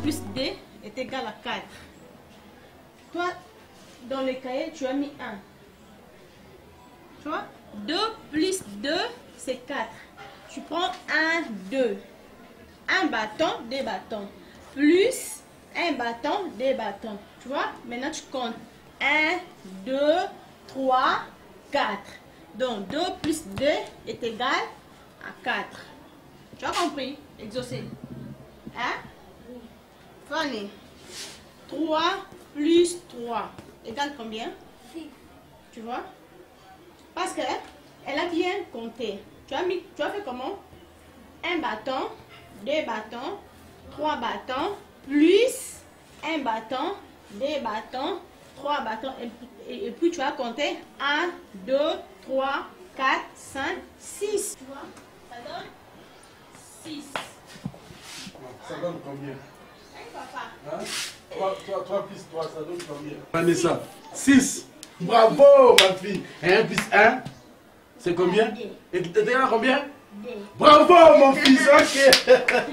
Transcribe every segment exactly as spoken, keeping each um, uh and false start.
plus deux est égal à quatre. Toi, dans le cahier, tu as mis un. Tu vois, deux plus deux, c'est quatre. Tu prends un, deux. Un bâton, deux bâtons. Plus un bâton, deux bâtons. Tu vois, maintenant tu comptes. un, deux, trois, quatre. Donc deux plus deux est égal à quatre. Tu as compris? Exaucé. Hein? Fanny. trois plus trois égale combien? six. Tu vois? Parce que elle a bien compté. Tu as, mis, tu as fait comment? Un bâton, deux bâtons, trois bâtons, plus un bâton, deux bâtons, trois bâtons. Et, et, et puis tu as compté un, deux, trois, quatre, cinq, six. Tu vois? Ça donne six. Ça donne combien? Hein, papa? Hein? trois plus trois, ça donne combien? Vanessa, six. Bravo, ma fille. Et un plus un, c'est combien? Et tu t'es à combien? deux. Bravo, mon fils. Ok.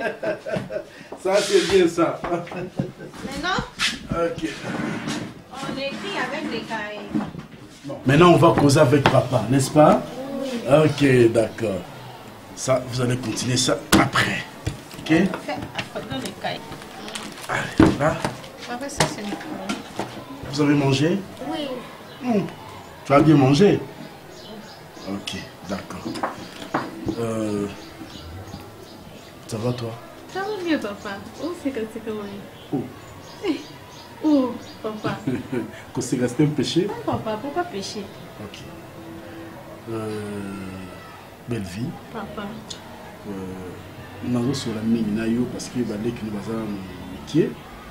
Ça, c'est bien ça. Maintenant, ok. on écrit avec les cahiers. Bon. Maintenant, on va causer avec papa, n'est-ce pas? Oui. Ok, d'accord. Ça, vous allez continuer ça après. Ok? Après, après, dans les cahiers. Allez, là. Après ça, c'est les cahiers. Vous avez mangé? Oui. Mmh. Tu as bien mangé? Ok, d'accord. Euh, ça va toi? Ça va mieux, papa. Oh, c'est comme c'est comment? Oh. Oh, papa. Que c'est resté un péché? Non, papa, pourquoi pécher? Ok. Euh, belle vie. Papa. Nous avons sur la mine parce que les qui nous ont métier.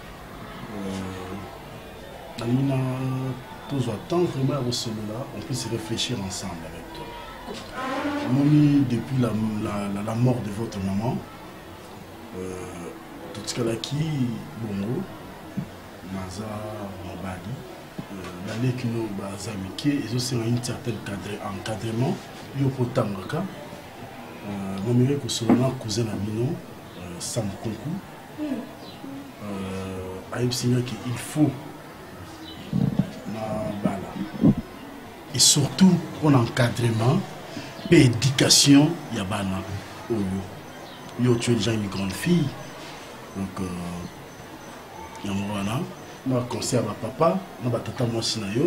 La mine tous attendre vraiment à ce là, on peut se réfléchir ensemble avec toi. Moni, depuis la, la, la, la mort de votre maman, euh, tout ce qu'elle a qui, Bongo, Naza, Mabadi, dans les qui nous ont amitié, ils ont aussi un certain encadrement, ils ont pourtant le cas. Mon mère que sur le cousin Amino, Sam Konku, a eu signé qu'il faut. Et surtout pour encadrement et éducation, il y a bana. Yo, tu es déjà une grande fille. Donc, il y a un moment, on va conseiller à papa, on va tata moi sinayo.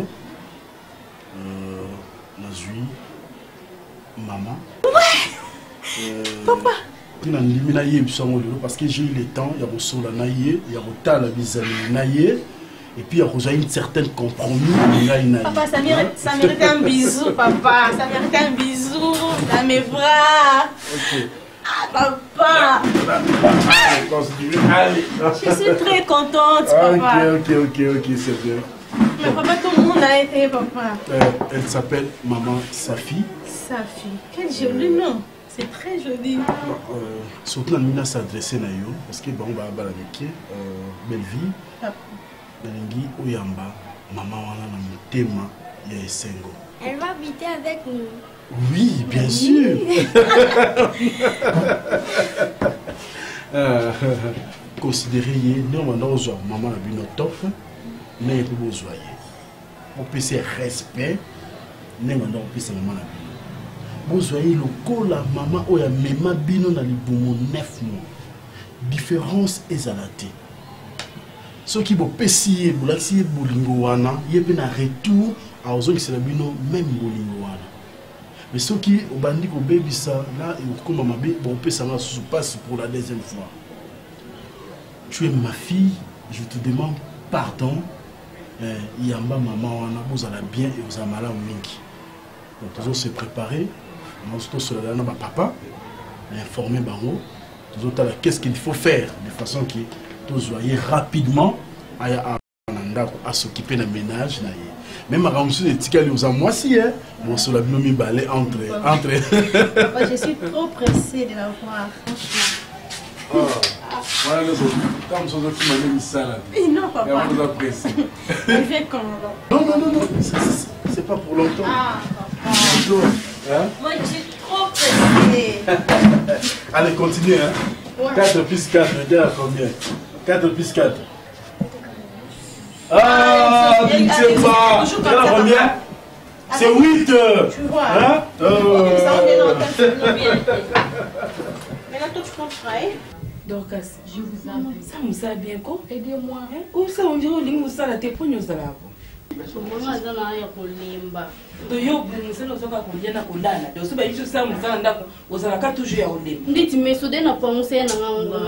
On a joué maman. Ouais! Papa! Parce que j'ai eu le temps, il y a le sol à naïe, il y a le temps à la vis à naïe. Et puis, il y a rejoint une certaine compromis. Papa, ça mérite, ça mérite un bisou, papa. Ça mérite un bisou dans mes bras. Ok. Ah, papa. Allez. Je suis très contente, papa. Ok, ok, ok, ok, c'est bien. Mais papa, tout le monde a été, papa. Euh, elle s'appelle Maman Safi. Safi. Quel joli nom. C'est très joli. Euh, surtout, la Mina s'adressait à eux. Parce que, bon, on va à la métier. Belle vie. Papa. Belingi Oyamba, maman wana na motema ya esengo. Elle va habiter avec nous. Oui, bien oui. sûr. euh, Considérez néanmoins maman a bien top, mais pour vous voyez. On peut se respect, néanmoins on peut se maman la bien. Vous voyez le col la maman oya mema bino na libumo neuf mois. Différence est à la tête. Ceux qui vont pécier, vous l'avez bolingoana, il y a un retour à aux autres qui bino même bolingoana. Mais ceux qui au bandit au baby ça là et comme maman bon peut ça se passe pour la deuxième fois. Tu es ma fille, je te demande pardon. Il y a ma maman wana vous allez bien et vous allez mal mingi. Donc toujours se préparer. Moi surtout sur la ma papa informer bango. Toujours qu'est-ce qu'il faut faire de façon qui tous voyez rapidement à, à, à s'occuper d'un ménage. Même à Ramsou et Tikali aux moi si hein, moi sur la binomi balai entre entre. Papa, je suis trop pressée de la voir, franchement. Oh, voilà les autres. Comme ça, qui m'a mis ça là. Non, papa. Et on vous apprécie. Il fait quand? Non, non, non, non. C'est pas pour longtemps. Ah, papa. Hein? Moi, je suis trop pressée. Allez, continuez. Hein? Ouais. quatre plus quatre, regarde combien? quatre plus quatre. Ah, tu ne sais pas. C'est la première. C'est huit. Tu vois. Hein? Euh... Ça, on est dans le maintenant, toi, tu comprends. Dorcas, je vous en prie. Ça me sert bien, quoi. Aidez-moi. Où ça, on dirait que nous sommes là, t'es pas nous là. Maman, ça n'a rien pour l'imba. De yo, nous sommes là, qu'on vient à condamner. De ce que je sais, nous sommes là, nous sommes là, toujours à Odé. Dites, mais soudain, n'a pas pensé à un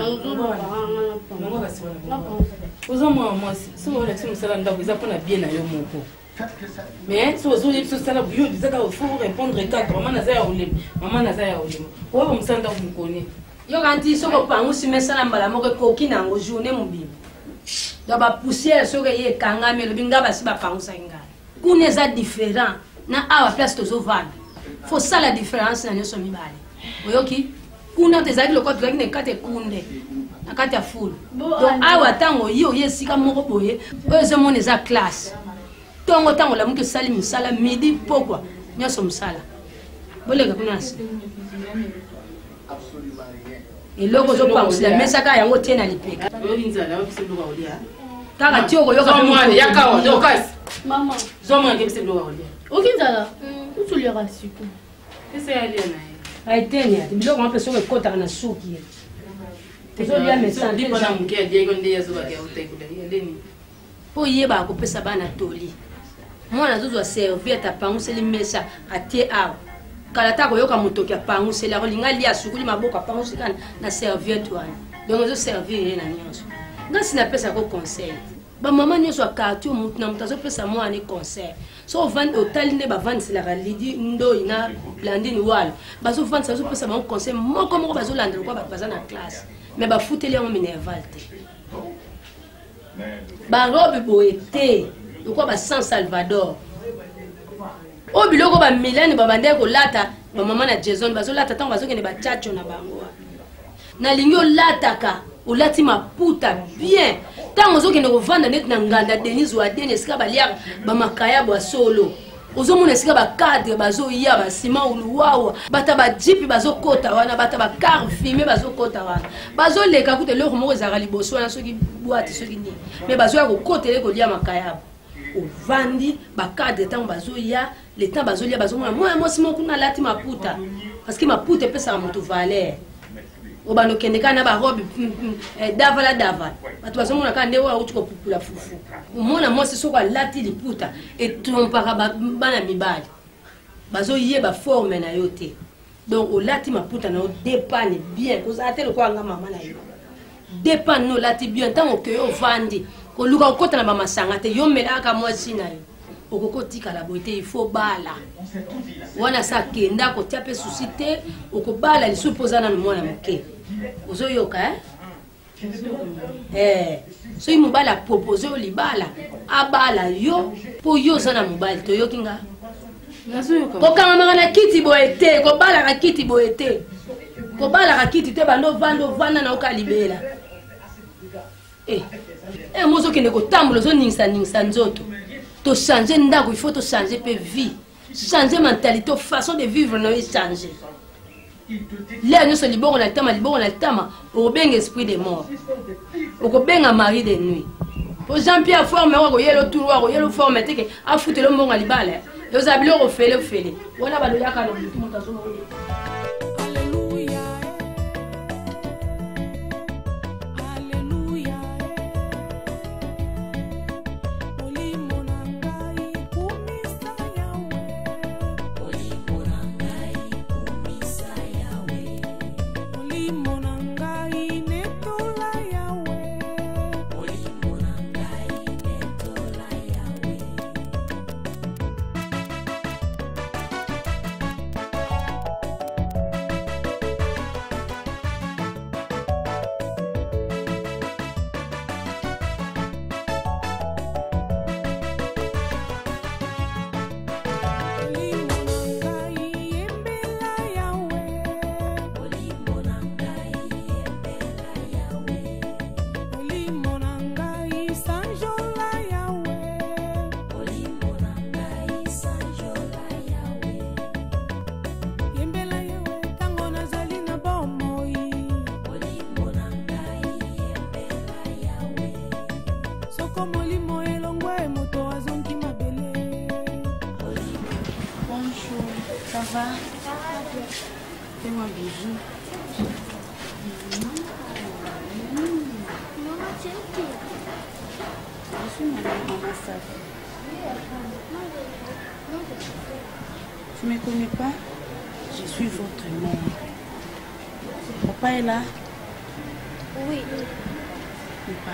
Aux hommes, moi, si on est sur le vous apprenez bien à Yomoko. Mais si vous avez ce salaire, vous devez faut répondre quatre. Maman n'a pas Odé. Maman n'a pas Odé. Où vous me sentez vous connaissez? Yo ganti soko pangu simesala mbala moko koki na ngo journée mobile. Da ba poussière soko ye kanga melo binga ba siba pangu sainga. Kuneza différent na awa place tozo vana. Faut ça la différence na nyoso mibale. Oyoki kuna tezaki lokwa tuzaki ne kate kunde. Na kate ya full. Donc awa tango yo ye sika moko boye. Oyo ze mona za classe. Tongo tango la muke sali misala midi pokwa nyoso musala. Bolega kunasi. Et le gros pense la mesa ka yango tena lipeka. Olinzala obiseluka olia. Kaka tioko yoka mwana yakawa dokas. Maman. Zoma ngebiseluka olia. Okinzala. Utulira siku. Ese alia na. Aitenya, biloko mpeso ko kota na suki. Tezo lia mesa ndi pana mke diego ndi yazuba ke utekula yendeni. Po yeba ko pesa bana toli. Mwana zuzu a servir ta pamuseli mesa atie awa. Kalata koyoka motoki apangu c'est la kolinga lia sukuli maboko apangu sikana na serviette wana donc zo servir na nyonso ngasi na pesa ko conseil ba mama nyonso akati mutu na mutazo pesa mwana ni conseil so vend hotel ne ba vend c'est la lidi ndo ina blandine wala bazo vend ça zo pesa ba conseil moko moko bazo landa ko ba baza na classe mais ba futeli yango minerval te ba robe boete ko ba San Salvador. O biloko ba Milane ba bande ko lata ba mama na Jason bazo lata tango bazo kene ba chacho na bango. Na lingo lataka o lati maputa bien. Tango zo kene ko vanda net na nganda Denise wa Denise ka ba lia ba makaya ba solo. Ozo mona sika ba cadre bazo ya ba sima uluwawa bata ba jeep bazo kota wana bata ba car filmé bazo kota wana. Bazo leka kute loko moko za liboso wana soki boîte soki ni. Mais bazo ya ko kotele ko lia makaya. Au vandi ba cadre tango bazo ya le temps bazolia bazomona moi moi simo kuna lati maputa parce que maputa pesa moto valeur obano kende kana ba robe davala davala batu bazomona kana ndewa uti ko pupula fufu umona moi soko lati liputa et trompaka bana mibali bazoye ba forme na yote donc o lati maputa na dépend bien ko za tele ko anga mama na yo dépend no lati bien tant que yo vandi ko luka ko tana mama sanga te yo melaka moi sina yo okoko tika la beauté il faut bala wana sa kenda ko tiape suscité okobala li supposana no mwana moke ozoyoka eh eh so imu bala proposer li bala abala yo po yo sana mobile to yokinga nazoyoka ko kama na kiti boete ko bala ka kiti boete ko bala ka kiti te bando vando vana na okalibela eh eh mozo kende ko tambulo zo ningsa ningsa nzoto. To changer ndako, il faut to changer pe vie, changer mentalité, façon de vivre non changer. Là nous sommes libérés on a tama libérés on a tama au bien esprit de mort. Au bien mari de nuit. Pour Jean-Pierre forme wa ko yelo tour wa yelo forme te ke a foutre le monga libala. Yo zabilo ko fele fele. Wala ba do yakalo mutu mutazo mo. va? Fais-moi un bisou. Maman, tu es qui? Je suis maman Safi. Tu ne me connais pas? Je suis votre mère. Papa est là? Oui. Papa.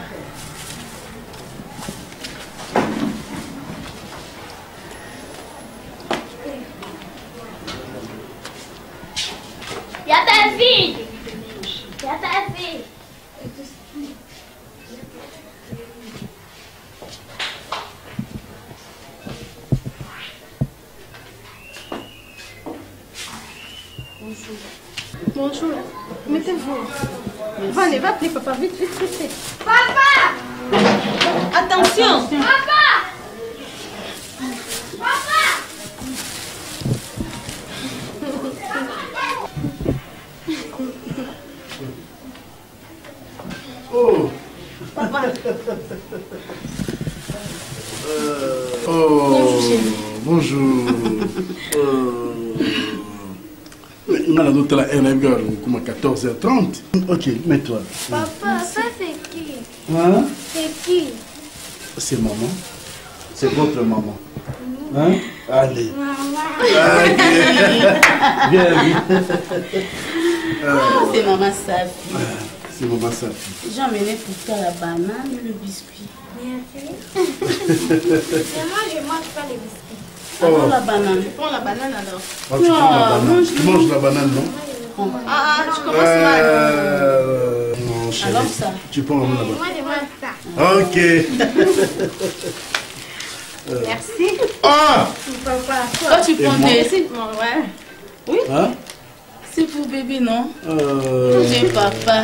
Y'a ta fille! Y'a ta fille! Bonjour. Bonjour. Mettez-vous. Venez, va appeler papa. Vite, vite, vite, vite. Papa! Attention. Papa! Papa! Oh. Papa. Euh, oh. Bonjour. Euh, on a d'autres là, elle est comme à quatorze heures trente. Ok, mets-toi. Papa, ça c'est qui? Hein? C'est qui? C'est maman. C'est votre maman. Hein? Allez. Maman. Ok. Viens, viens. Oh, c'est maman Safi. C'est maman Safi. J'ai emmené pour toi la banane et le biscuit. Merci. Mais moi, je mange pas les biscuits. Alors la banane. Tu prends la banane alors. Oh, tu, Non, prends la banane. mange- Tu manges la banane, non? Ah, ah, tu commences mal. Euh, non, chérie. Alors ça. Tu prends la banane. Moi, je mange ça. Ok. Merci. Ah! Papa. Toi, tu prends moi? tes... Bon, ouais. Hein? C'est pour bébé, non? Euh... J'ai papa.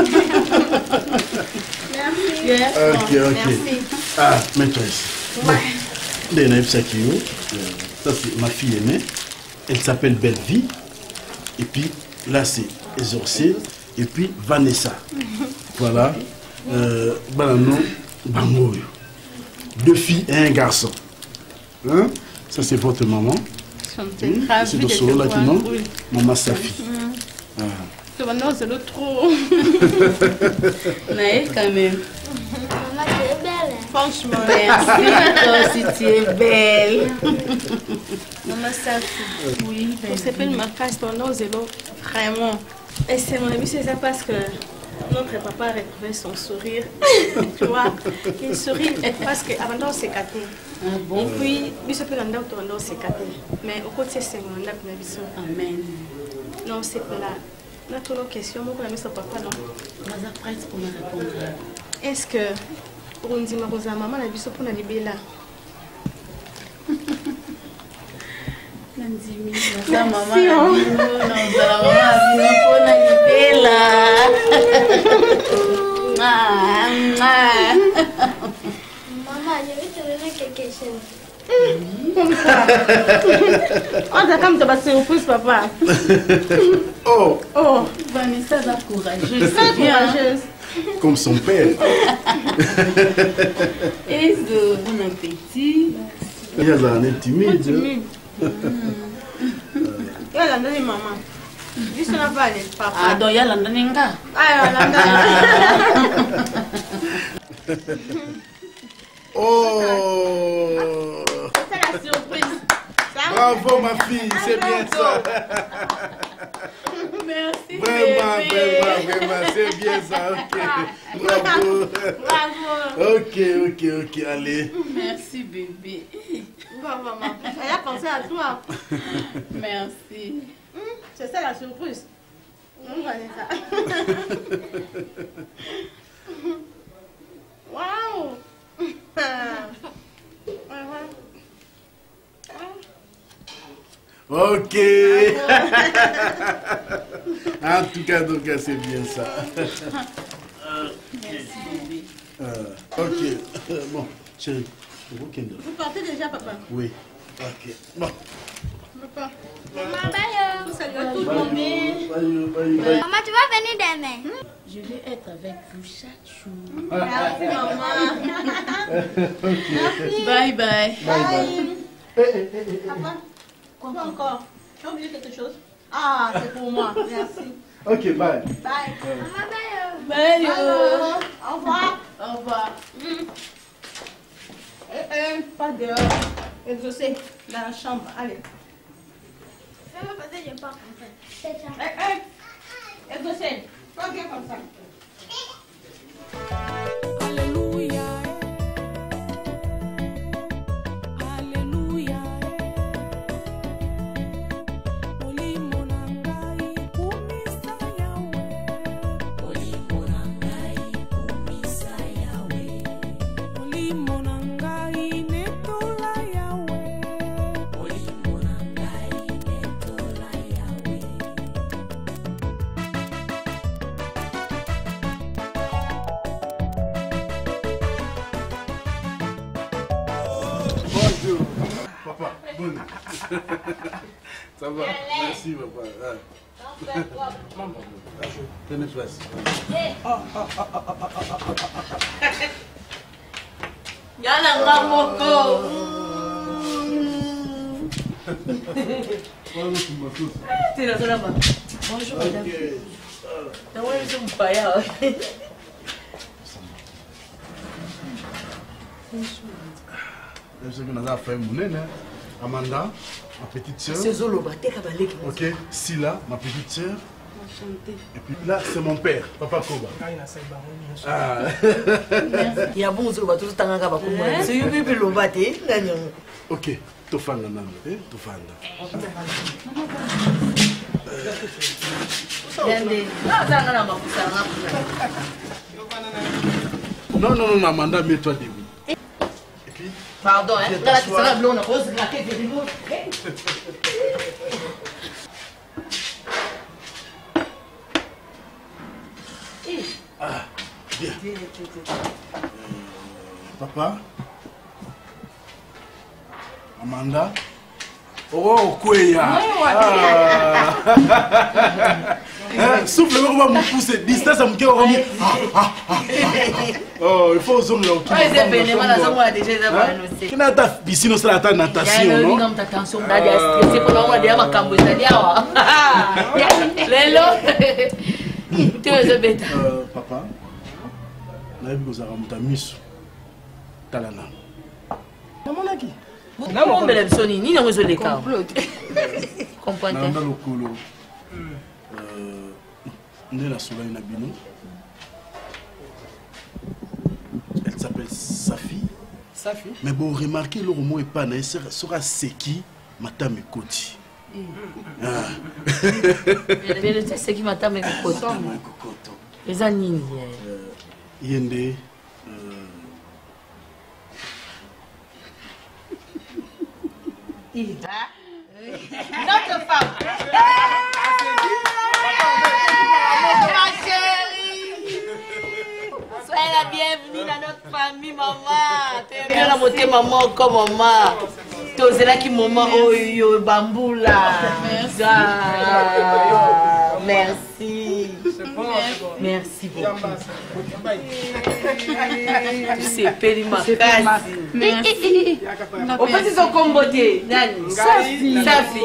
Merci. Yes. Ok, ok. Merci. Ah, mets-toi ici. Ouais. Bon. Ça, c'est ma fille aînée. Elle s'appelle Belle Vie. Et puis, là, c'est Exorcé. Et puis, Vanessa. Voilà. Euh, Banano, Bangoyo. Deux filles et un garçon. Hein? Ça, c'est votre maman. C'est Hmm? grave. C'est de solo là qui non? Maman Safi. Ah. Maintenant, c'est le trop. Naël, quand même. Maman, tu es belle. Hein? Franchement. Merci, toi aussi, tu es belle. Maman Safi. Oui, On s'appelle ma casse ton nom, Zélo. Vraiment. Et c'est mon ami, c'est ça parce que notre papa a retrouvé son sourire. Tu vois, il sourit parce qu'avant c'est caté. Ah Et bon? puis, il se peut que c'est caté. Mais au côté, c'est mon ami. Amen. Non, c'est pas là. Notre autre question, moi, je ne sais pas papa, non. On va prête pour me répondre. Est-ce que pour une maman, maman, la biso pour la libérer là? Nandimi, sa maman Abino, nozala maman Abino mpona libela. Maman, je vais te donner quelque chose. On t'a comme tu vas surprise, papa. Oh! Oh, Vanessa est courageuse. très courageuse. Comme son père. Et de bon appétit. Il y a un timide. Elle a donné maman. Juste la balle, papa. Ah, donc il y a l'andaninga. Ah, elle a donné. Oh! C'est la surprise. Bravo ma fille, c'est bien ça. Merci. Vraiment, bébé. vraiment, vraiment, c'est bien ça. Ok. Bravo. Bravo. Ok, ok, ok, allez. Merci bébé. Bon, maman. Elle a pensé à toi. Merci. Hum, c'est ça la surprise. On va aller ça. Waouh. Ok. En tout cas, donc c'est bien ça. Merci bébé. Euh, ok. Bon, chérie. Vous partez déjà, papa? Oui. Ok. Bon. Papa. Maman, bye. Salut à tout le monde. Bye, bye, bye. Maman, tu vas venir demain. Je vais être avec vous chaque jour. Merci, maman. Bye bye. Bye. Papa, quoi encore? Tu as oublié quelque chose? Ah, c'est pour moi. Merci. Ok, bye. Bye. Maman, bye. Bye. Alors, au revoir. Au revoir. Mm. Eh, eh, pas dehors. Exaucé dans la chambre. Allez. Fais-moi passer, je pars comme ça. C'est ça. Eh, eh. Exaucé. Toi, viens comme ça. Alléluia. Alléluia. Molimo na ngai kumisa yawe. Molimo na ngai kumisa yawe. Molimo na ngai netola yawe. Molimo na ngai netola yawe. Bonjour. Papa, bonne. Ça va? Merci, papa. Maman, tenez place. Yala ngamoko. Bonjour, madame. Je suis un païen. Je sais que nous avons fait mon aîné, Amanda, ma petite soeur. C'est Zolo, t'es cabalé. Ok, Sila, ma petite soeur. Et puis là, c'est mon père, Papa Koba. Ah. Il y a bon Zolo, tout le temps, c'est une bébé lobate. Ok, Tofanda Nando, eh? Tofanda. Non, non, non, Amanda, mets-toi debout. Et puis, pardon, hein? Là, tu seras blonde, rose, graquée, de ah, bien. Euh, papa, Amanda. Oh, Kouya. Souffle, on va me pousser. Distance, ça me fait. Oh, il faut zoom là. C'est bénévole, ça m'a déjà annoncé. Qui n'a pas piscine, c'est la natation, non? Non, attention, d'ailleurs, c'est pour moi, d'ailleurs, ma cambo, c'est-à-dire. Lélo. Tu es bête. Papa, on a vu que vous avez monté miss. Talana. Maman, là qui? Non, mais la sonne, ni non, je l'ai pas. Comprends-tu? Dans le colo. On est la Soleil Nabino. Elle s'appelle Safi. Safi. Mais bon, remarquez, le mot est pas, elle sera Seki, Matame Koti. C'est qui m'a tapé le coton. Les anines. Yende. Notre femme. Ma chérie. Soyez la bienvenue dans notre famille, maman. Tu es bien la montée, maman, comme maman. Tu es là qui maman, oh, yo, bambou là. Merci. Ah, merci. Merci beaucoup. Tu sais, Périma. Merci. Au fait, ils sont comme beauté. Safi. Safi.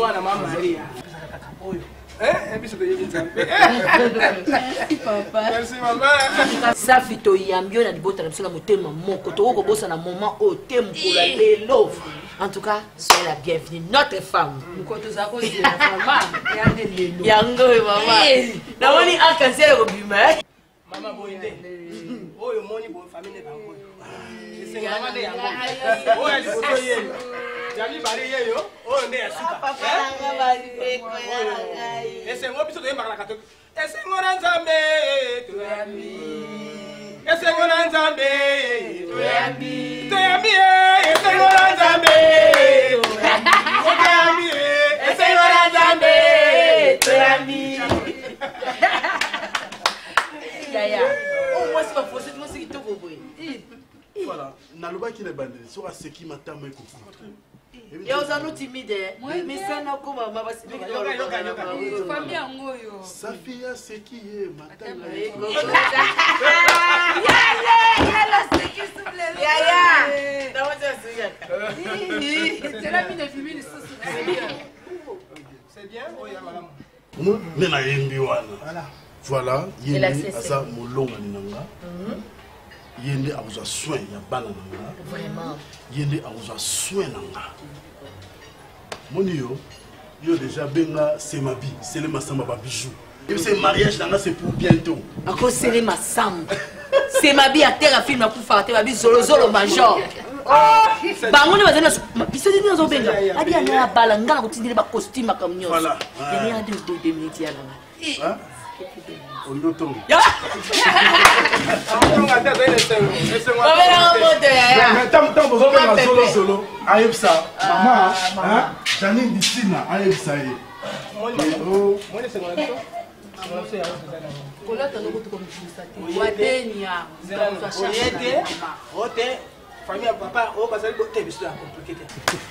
Merci, papa. Merci, maman. Safi to yambio na libota na bisona motema moko to ko bossa na moment au thème pour la lelo. En tout cas, soyez la bienvenue, notre femme. Mkoto zako c'est la femme. Yande lelo. Yango maman. Na woni alcancer au bima. Maman boyinde. Oh yo moni bo famille na ngo. C'est maman de yango. Oh elle photo yé. Jami bari yé yo. Oh ndé asuka. Papa nga bari ko ya ngai. Ese ngo biso de mbala kato. Ese ngora nzambe to yami. Ese ngora nzambe to yami. To yami ese ngora nzambe. To yami ese ngora nzambe to yami. Yaya. Oh moi c'est pas possible, moi c'est qui te boboy. Voilà, Naloba qui est bandé, sera Seki Matame et Koko. Et aux anneaux timides, mais ça n'a comme ma basse. Famille en goyo. Safi a Seki et Matame. C'est la mine de fumer le sauce. bien, oui, voilà. Mais na yembi wana. Voilà. Voilà, yende asa molonga ninanga. Yende a besoin soin ya bana nanga. Vraiment. Yende a besoin soin nanga. Moni yo, yo déjà benga c'est ma vie, c'est le masamba ba bijou. Et c'est mariage nanga c'est pour bientôt. Encore c'est le masamba. C'est ma vie à terre à film à coup faire ma vie zolo zolo major. Bango ni bazana biso ni zo benga. Adi ana bala ngala kutindile ba costume comme nyoso. Voilà. Il y a deux deux deux minutes ya là. Hein? On doit tomber. Tant tant besoin de solo solo. Aïe ça. Maman, hein? Janine d'ici là, aïe ça y est. Moi moi c'est moi. Kola tano ko to comme ça. Wadenia. Oyete. Ote. Famille papa, o basali ko te biso compliqué.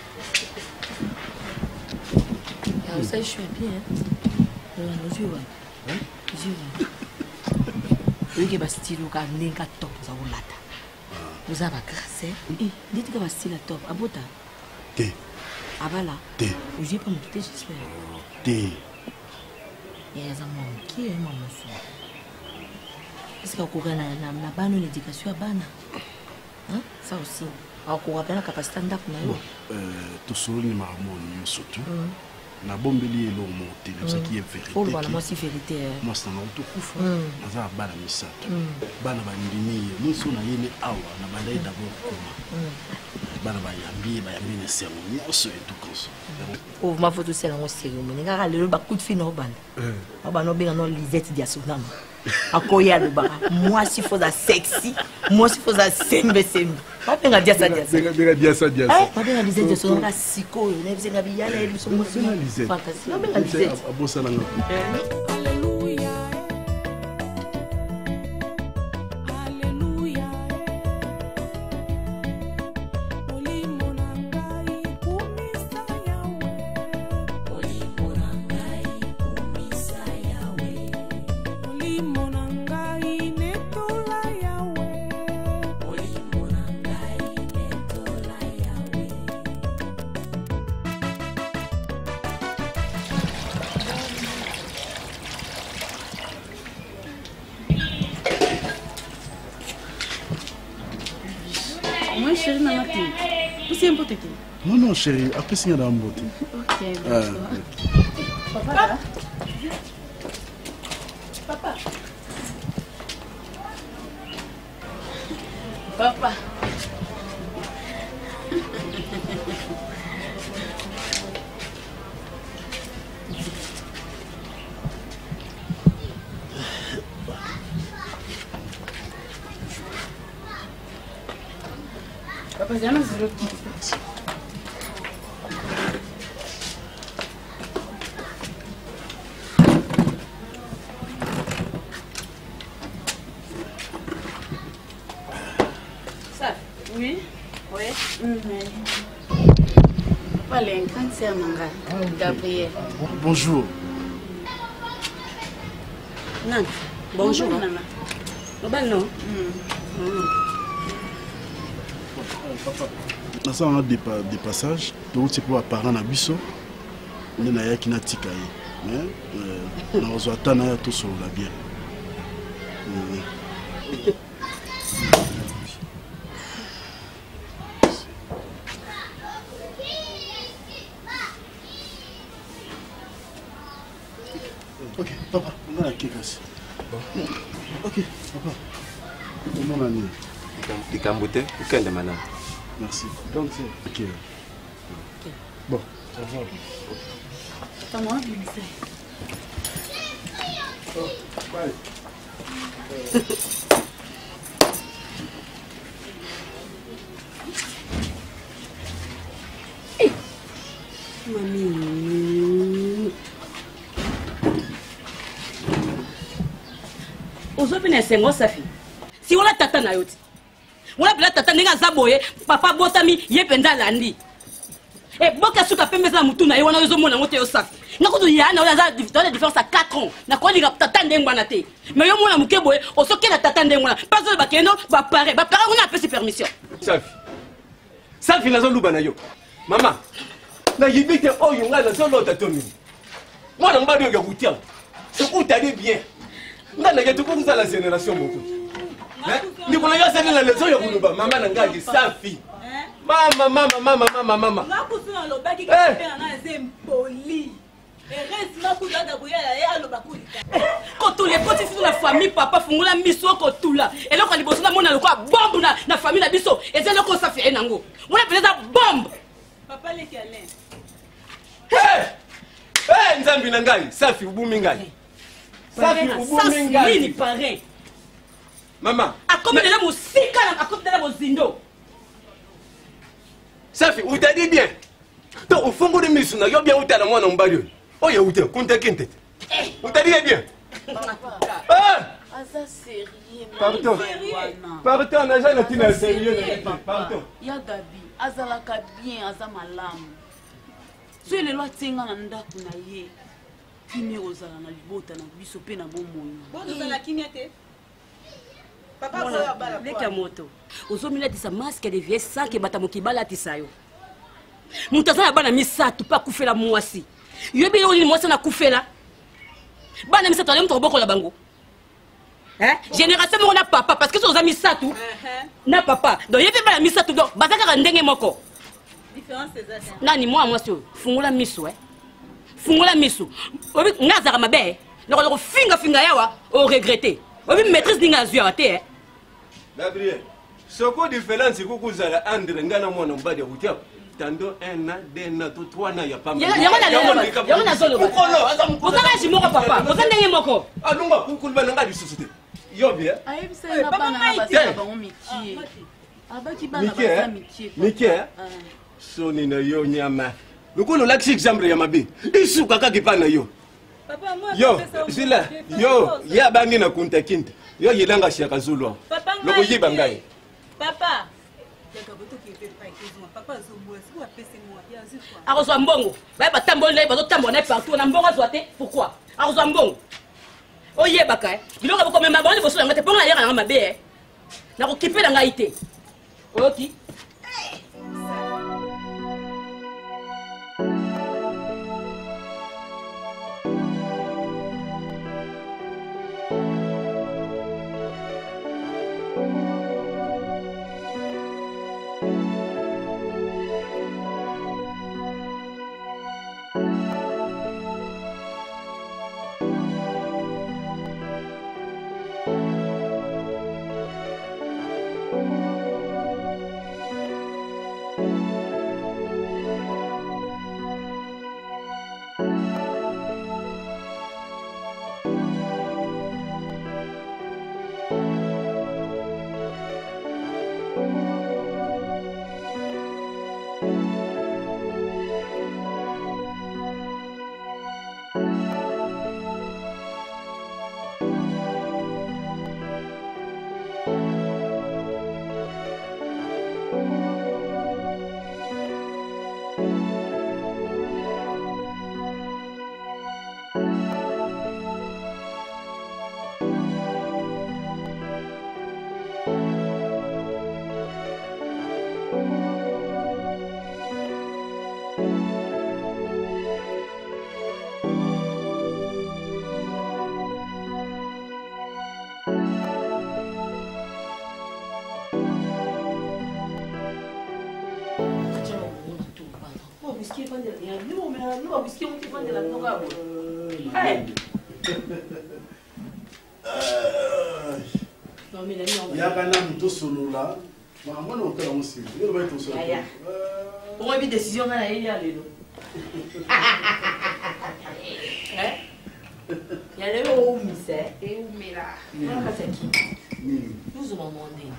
Ah ça je suis bien. Hein. Nos yeux. Hein? Yeux. Oui que bastilo ka nenga top za olata. Vous avez grâce. Eh, dites que bastilo top. Abota. Té. Abala. Té. Je vais pas me douter, j'espère. Té. Il y a un moment qui est maman son. Est-ce qu'il y a une bonne éducation à Bana? Hein? Ça aussi. Alors qu'on rappelle la capacité d'apprendre. Euh, tout ça, ni maman, ni surtout. Na bombeli elo monté, c'est ça qui est vérité. Oh, voilà, moi c'est vérité. Moi c'est dans tout coup. Naza bana misato. Bana ba ndini, nous sommes na yene awa na banda d'abord comment. Bana ba yambi, ba yambi ne cérémonie, on se tout comme ça. Oh, ma photo c'est la cérémonie. Ngara le ba coup de fil no bana. Ah ba no benga no Lisette dia sonama. Akoya le ba. Moi si faut ça sexy, moi si faut ça sembe sembe. Pas benga dia ça dia ça. Benga dia ça dia ça. Pas benga Lisette dia sonama siko, ne bisenga biyala e biso mo Lisette. Fantastique. Non benga Lisette. Abosa na ngoko. Alléluia. Alléluia. Olimo na ngai kumisa yawe. Olimo na ngai kumisa yawe. Olimo na ngai netola yawe. Olimo na ngai netola yawe. Moi, chérie, maman, tu es un peu tête. Non, non, chérie, après c'est dans beauté. Ok, Ah. papa. Papa. Papa. Papa, j'ai un zéro. Ça, oui. Oui. Voilà, un cancer, Manga. Gabriel. Bonjour. Non. Bonjour. Maman. Bah non. Na ça on a des pa- des passages, donc c'est pour apparent na biso. On na yaki na tika ye. Mais euh na ozata na to sur la bien. Ok, papa, on a la cake aussi. Ok, papa. Comment on a mis? Ikambute, ukende madame. Merci. Donc c'est ok. Bon, au revoir. Attends, moi, Oh, bye. Mami. Ozopi na sengo safi. Si wala tata na yoti. Wala bila tata ninga zaboye, papa botami ye penda landi. E boka suka pembe za mutu na ye wana ezomona ngote yo safi. Nakuzu yana wala za différence à quatre ans. Na ko linga tata ndengwana te. Mais yo mona mukeboye, osoke na tata ndengwana. Pazo ba keno ba pare, ba pare on a fait permission. Safi. Safi nazo luba na yo. Mama. Na yibite oyo nga nazo lota tomi. Moi, je ne vais pas dire ce que tu as dit bien. Je vais te dire la génération. Ni kuna ya sasa na lezo ya kuluba mama na ngaji safi. Mama mama mama mama mama. Na kusuna lobaki ka pena na zempoli. Et reste na kuza da buyela ya lobakuli. Ko tous les petits sur la famille papa fungula miso ko tula. Et là ko liboso na mona lokwa bombe na na famille na biso. Et c'est là ko ça fait nango. Mona peleza bombe. Papa le câlin. Hey! Hey nzambi na ngai safi ubumi ngai. Safi ubumi ngai. Safi ni pareil. Maman. A comme de la musique, à comme de la musindo. Safi, où t'as dit bien. Donc, au fond de mission, il y a bien où t'as la moine en bas. Oh, il y a où t'es, compte quinte. Où t'as dit bien. Ah! Aza sérieux. Pardon. Pardon, on a jamais été sérieux. Pardon. Ya Gabi, azalaka bien, aza malamu. So le loi tinga na ndaku na ye. Kimi ozala na libota na biso pe na bomoyo. Bon, ozala kimia te. Papa avec la moto. Ozomila tisa masque de vieux sac et batamoki bala tisayo. Mutaza bana misatu pa kufela mwasi. Yobi yo ni mwasi na kufela. Bana misatu ale mto boko la bango. Hein? Génération mo na papa parce que so za misatu. Na papa. Donc yebi bana misatu donc bazaka ndenge moko. Différence c'est ça. Nani moi mwasi fungula miso eh. Fungula miso. Obi ngazaka mabe. Loko finga finga yawa o regretter. Obi maîtrise dinga zuya te eh. Gabriel, ce qu'on différence c'est que vous allez André ngana mwana mbadi akutia tando un an deux ans trois ans ya pas mal. Ya ngana le. Ya ngana zolo. Ozanga jimoko papa. Ozanga ndenge moko. Alunga kukulba nanga di société. Yo bien. Ayebisa na bana na basa bango mikie. Abaki bana basa mikie. Mikie. Soni na yo nyama. Lokolo laksi exemple ya mabe. Isu kaka kipana yo. Papa moi. Yo, sila. Yo, ya bangi na kunta kinta. Yo yelanga shaka zulu. Papa loko yiba ngai. Papa. Papa zo bois, si wa pese moi, ya zikwa. Arozwa mbongo. Ba ba tambo le ba zo tambo na partout na mbongo zoate. Pourquoi? Arozwa mbongo. Oyeba ka. Biloko bako mema ba ni boso ngate ponga yera na mabe eh. Na ko kipela ngai te. Oki. Yakana mto solola. Maman on t'a aussi. Il va être solo. On a eu décision na ile alelo. Eh? Ya leo umise, e umira. Naka saki. Nous on m'a demandé.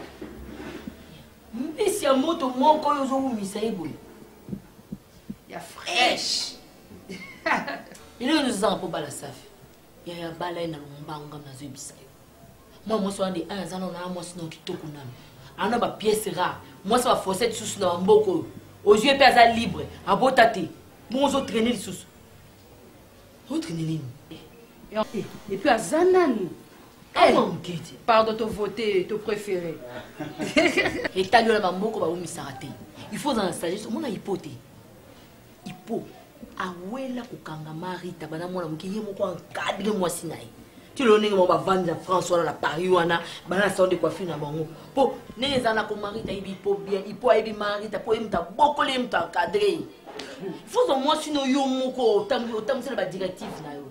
Mbisi ya moto moko yo zo umisa eboye. Ya fresh. Ile nous en pour bala safi. Ya ya bala ina mbanga na zo bisa. Moi moi so ande un zano na moi sino kitoko nami. Ana ba pièce rare. Moi ça va forcer de sous na mboko. Aux yeux pesa libre, à botate. Moi on zo traîner sous. On traîner nini? Et puis à Zanani. Comment m'kiti? Pardon te voter, te préférer. Et t'as eu la mboko ba umi sarate. Il faut dans la sagesse, on a hypothèse. Hypo. awela kokanga marita bana mwana moke ye moko encadre mwasi na ye ti lo ndenge mo bavandi na France wana na Paris wana bana na salon de coiffure na bango mpo ndenge eza na komarita yebi po bien ipo ayebi marita po ye mutu abokole ye mutu encadre faut au moins sino yo moko otambwisela badirective na yo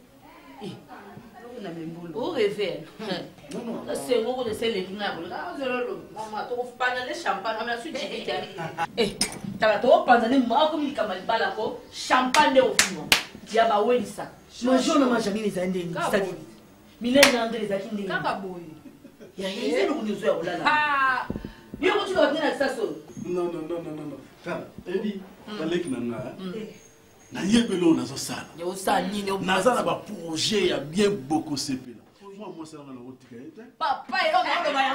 au réveil c'est moi qui sais les gens maman tu vas pas le champagne on a su dire eh tu vas toi pendant les mois comme il camal balako champagne au fond il y a ba welisa moi je ne mange jamais les indiens c'est-à-dire mille ans les akindi kaka boy il y a ils le nous zo là ah yo tu vas venir à ça non non non non non kala ebi balek na nga na yebelo na zo sala yo sala nini naza na ba projet ya bien beaucoup sepela moi moi ça na otika ete papa yo na ba ya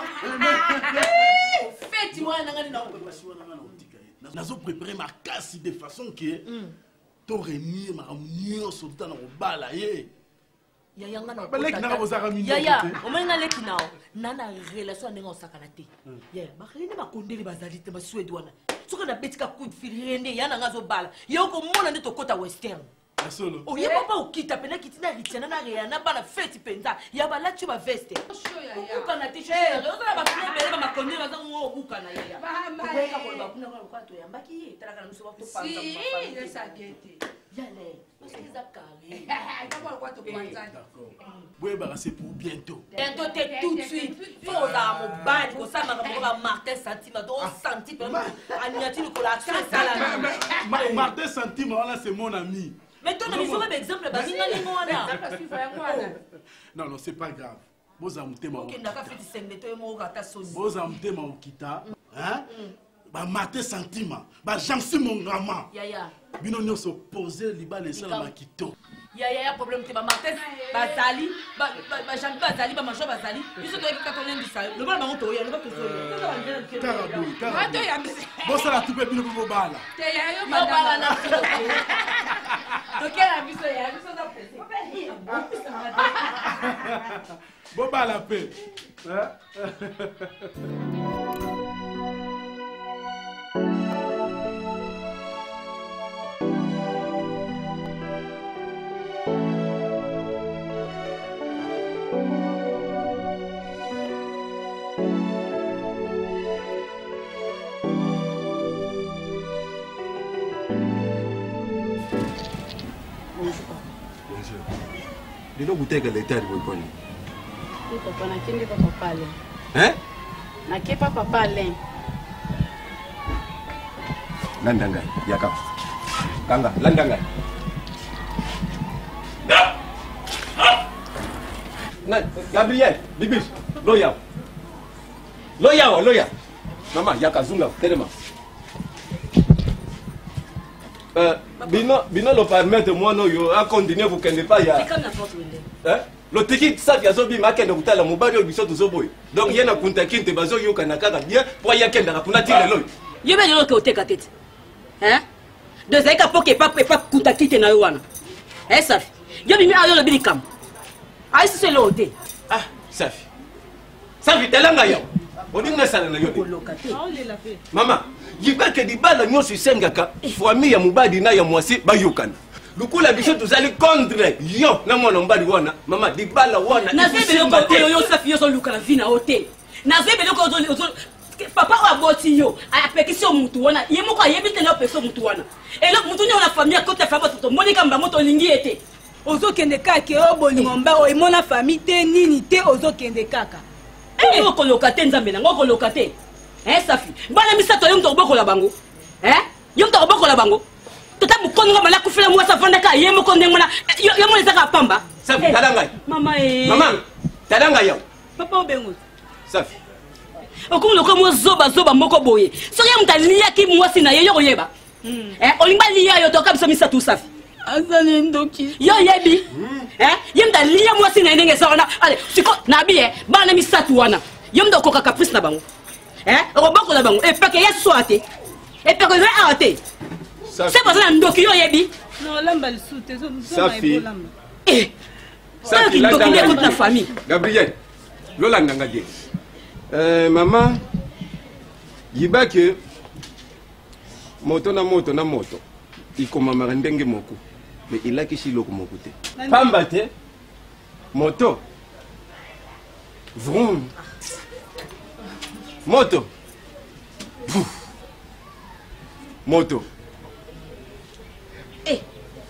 fête moi na ngani na ko ba shi wana na otika ete nazo préparer ma casse de façon que to remir ma mio solta na bala ye ya yanga na balek na ko zaka mingi ya ya o menga leki nao nana relation ndenga osakana te ya ba rene ba kondeli bazali te ba suédois soki na betika coup de fil rende yana ngazo bala yo ko mona nde to kota western solo o ye papa okita pena kitina ritiana na rea na bana fête penza ya ba lati ba veste uka na t-shirt yo na ba kuna bele ba makonde ba ngo uka na ya ba ma ko ba kuna ko to ya mbaki tala kana muso ba to panza si ne sagete yale parce que ça carré papa ko to panza d'accord boye ba c'est pour bientôt bientôt t'es tout de suite faut la mo bad ko ça ma ko ba Martin Santima do santi pe anyati ko la sala Martin Santima là c'est mon ami. Mais toi, il faut un exemple. Non, non, c'est pas grave. Vous avez un Ok, n'a pas fait du sendete, moi, gata sonne. Vous avez un okita, hein? Bah, Martin Santima, bah, j'en suis mon gamin. Yaya. Binonio s'opposer, liba les seuls à Kito. Yaya, problème, c'est Martin, Bazali, bah, j'en Bazali, bah, mangeant Bazali. Ils sont avec Catherine du Sahel. Le bal m'a monté, le bal que Carabou, carabou. Bon, ça la tout peut bien pour bala. Yo bala na. Ok, la biso ya, biso na pesi. Bon bala la paix. Hein? Lelo kuteka l'état de Bokoni. Papa na kende papa pale. Hein? Na ke papa pale. Landanga, yaka. Kanga, landanga. Na, Gabriel, Bibis, loya. Loya, loya. Maman, yaka zunga, telema. Euh, bino, bino le permettre moi non yo a continuer vous kende pas ya. C'est comme n'importe où. Hein? Le tiki ça via zobi ma kende kutala mobali obiso to zoboy. Donc yena kunta kinte bazo yo kana kaka bien pour ya kende kuna tile lo. Yo be yo ko te katete. Hein? De ça ka poke pas pas kunta kite na yo wana. Eh Safi. Yo bi mi ayo le bilikam. Ai c'est le hotel. Ah, Safi. Safi telanga yo. Odinga sala na yo. Mama, yiba ke di bala nyoso sengaka famille ya mubadi na ya mwasi bayokana. Lukula biso tuzali contre yo na mwana mbadi wana. Mama di bala wana. Na zebe yo kote yo Safi yo so lukala vina hotel. Na zebe yo ko zo papa wa boti yo a pekisi mutu wana ye moko ayebite na peso mutu wana. Et là mutu na famille kote fa to monika mba moto lingi ete. Ozo kende kaka o bolingo mba o emona famille te nini te ozo kende kaka. Eh yo ko lokate nzambe na ngoko lokate. Eh Safi, bana misato yo mto boko la bango. Eh? Yo mto boko la bango. Tata mukongo mala kufela mwasa fanda ka ye mukonde ngona yo mo ezaka pamba. Safi tadanga. Mama eh. Mama, tadanga yo. Papa obengo. Safi. Okum loko mo zoba zoba moko boye. So ye mtalia ki mwasi na ye yo yeba. Eh, olimba liya yo toka biso misato Safi. Azali ndoki. Yo yebi. Eh? Ye mtalia mwasi na ndenge sawana. Allez, siko na bi eh bana misato wana. Yo mdo koka caprice na bango. Eh? Roboko la bango. Et pas que yeso ate. Et pas que je ate. C'est pas ça ndoki yo yebi. Non, lamba le soute, zo Safi. Eh. Ça qui ndoki de toute la famille. Gabriel. Lola nganga die. Euh maman yibake moto na moto na moto. ikomamaka ndenge moko mais ilakisi loko moko te pamba te moto vroom moto Pouf. Moto eh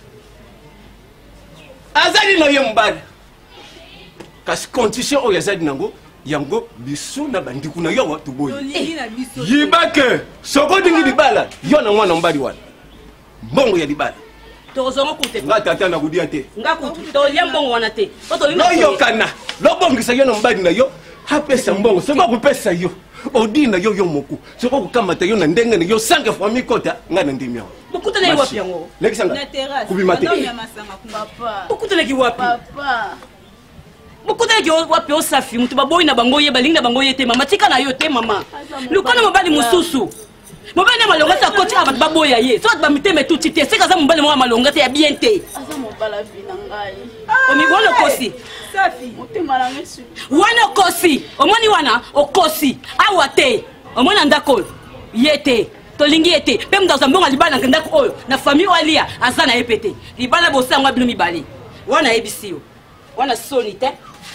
azali na ye mobali kasi condition oyo azali nango yango biso na bandiku na yo wa tuboyi yiba ke soko olingi libala yo na mwana mobali wana mbongo ya libala tozongo kute nga tata na kudia te nga kutu tolia mbongo wana te loyokana lobongisa yo na mobali na yo apesa mbongo soko akopesa yo odi na yo yo moko soko kokamata yo na ndenge na yo sange famille kota nga na ndimi yawo bokutana ye wapi yango lekisanga kubima te bokutana ki wapi bokutana ki wapi osafi mutu baboyi na bango ye balingi na bango ye te mama tika na yo te mama lukana mobali mosusu mobali na malonga ta koti abat baboya ye so ba miteme tuti te seka za mobali mo malonga te ya bien te aza mobala vina ngai omi wona kosi safi motema na ngesu wana kosi omoni wana okosi awa te omona ndako ye te tolingi ye te mpe mutu azambonga libala na ndako oyo na famille oalia aza na ye pe te libala bosango bino mibale wana yebisi yo wana soni te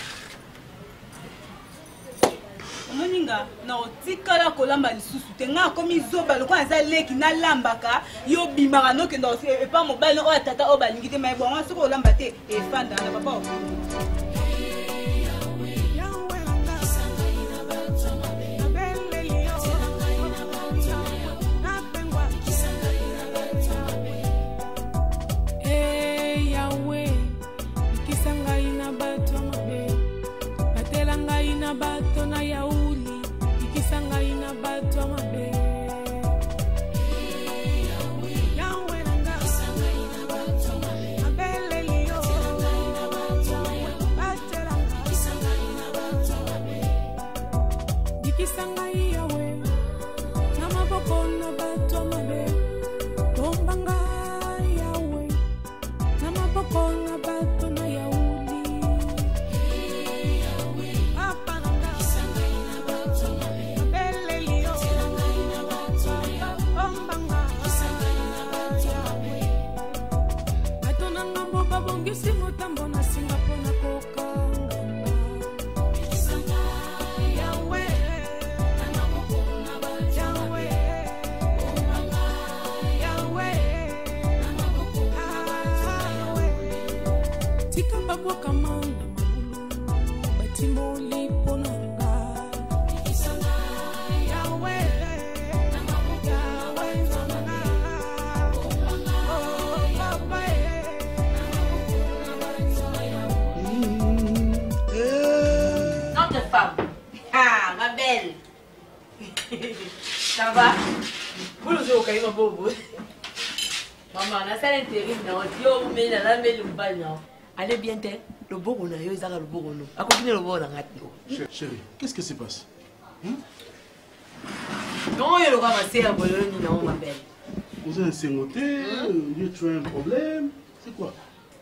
moninga na otikala kolamba lisusu te nga akomi zoba lokola aza leki nalambaka yo bimaka nokenda epa mobali oyo atata oyo balingi te mai bwango soki olamba te efanda na papa bato na yauli ikisanga ina bato mabe yawe nanga isanga ina bato mabe abele liyo ina bato mabe batela isanga ina bato mabe ikisanga yawe na maboko na bato mabe tombanga yawe na maboko na bato na yauli bongisi motambo na Singapore na koka yawe na moko na yawe yawe na moko yawe tika babo kama na mamulu batimo lipo na nga yawe na moko yawe Ah, ma belle. Ça va? Vous le jouez au bobo. Maman, on a ça l'intérêt. On met la main le bal. Allez bien, le beau on a eu ça le beau on a continué le beau on a Chérie, qu'est-ce qui se passe? Non, il y a le roi ma sœur Bologne, non, ma belle. Vous avez un sémoté, tu as un problème. C'est quoi?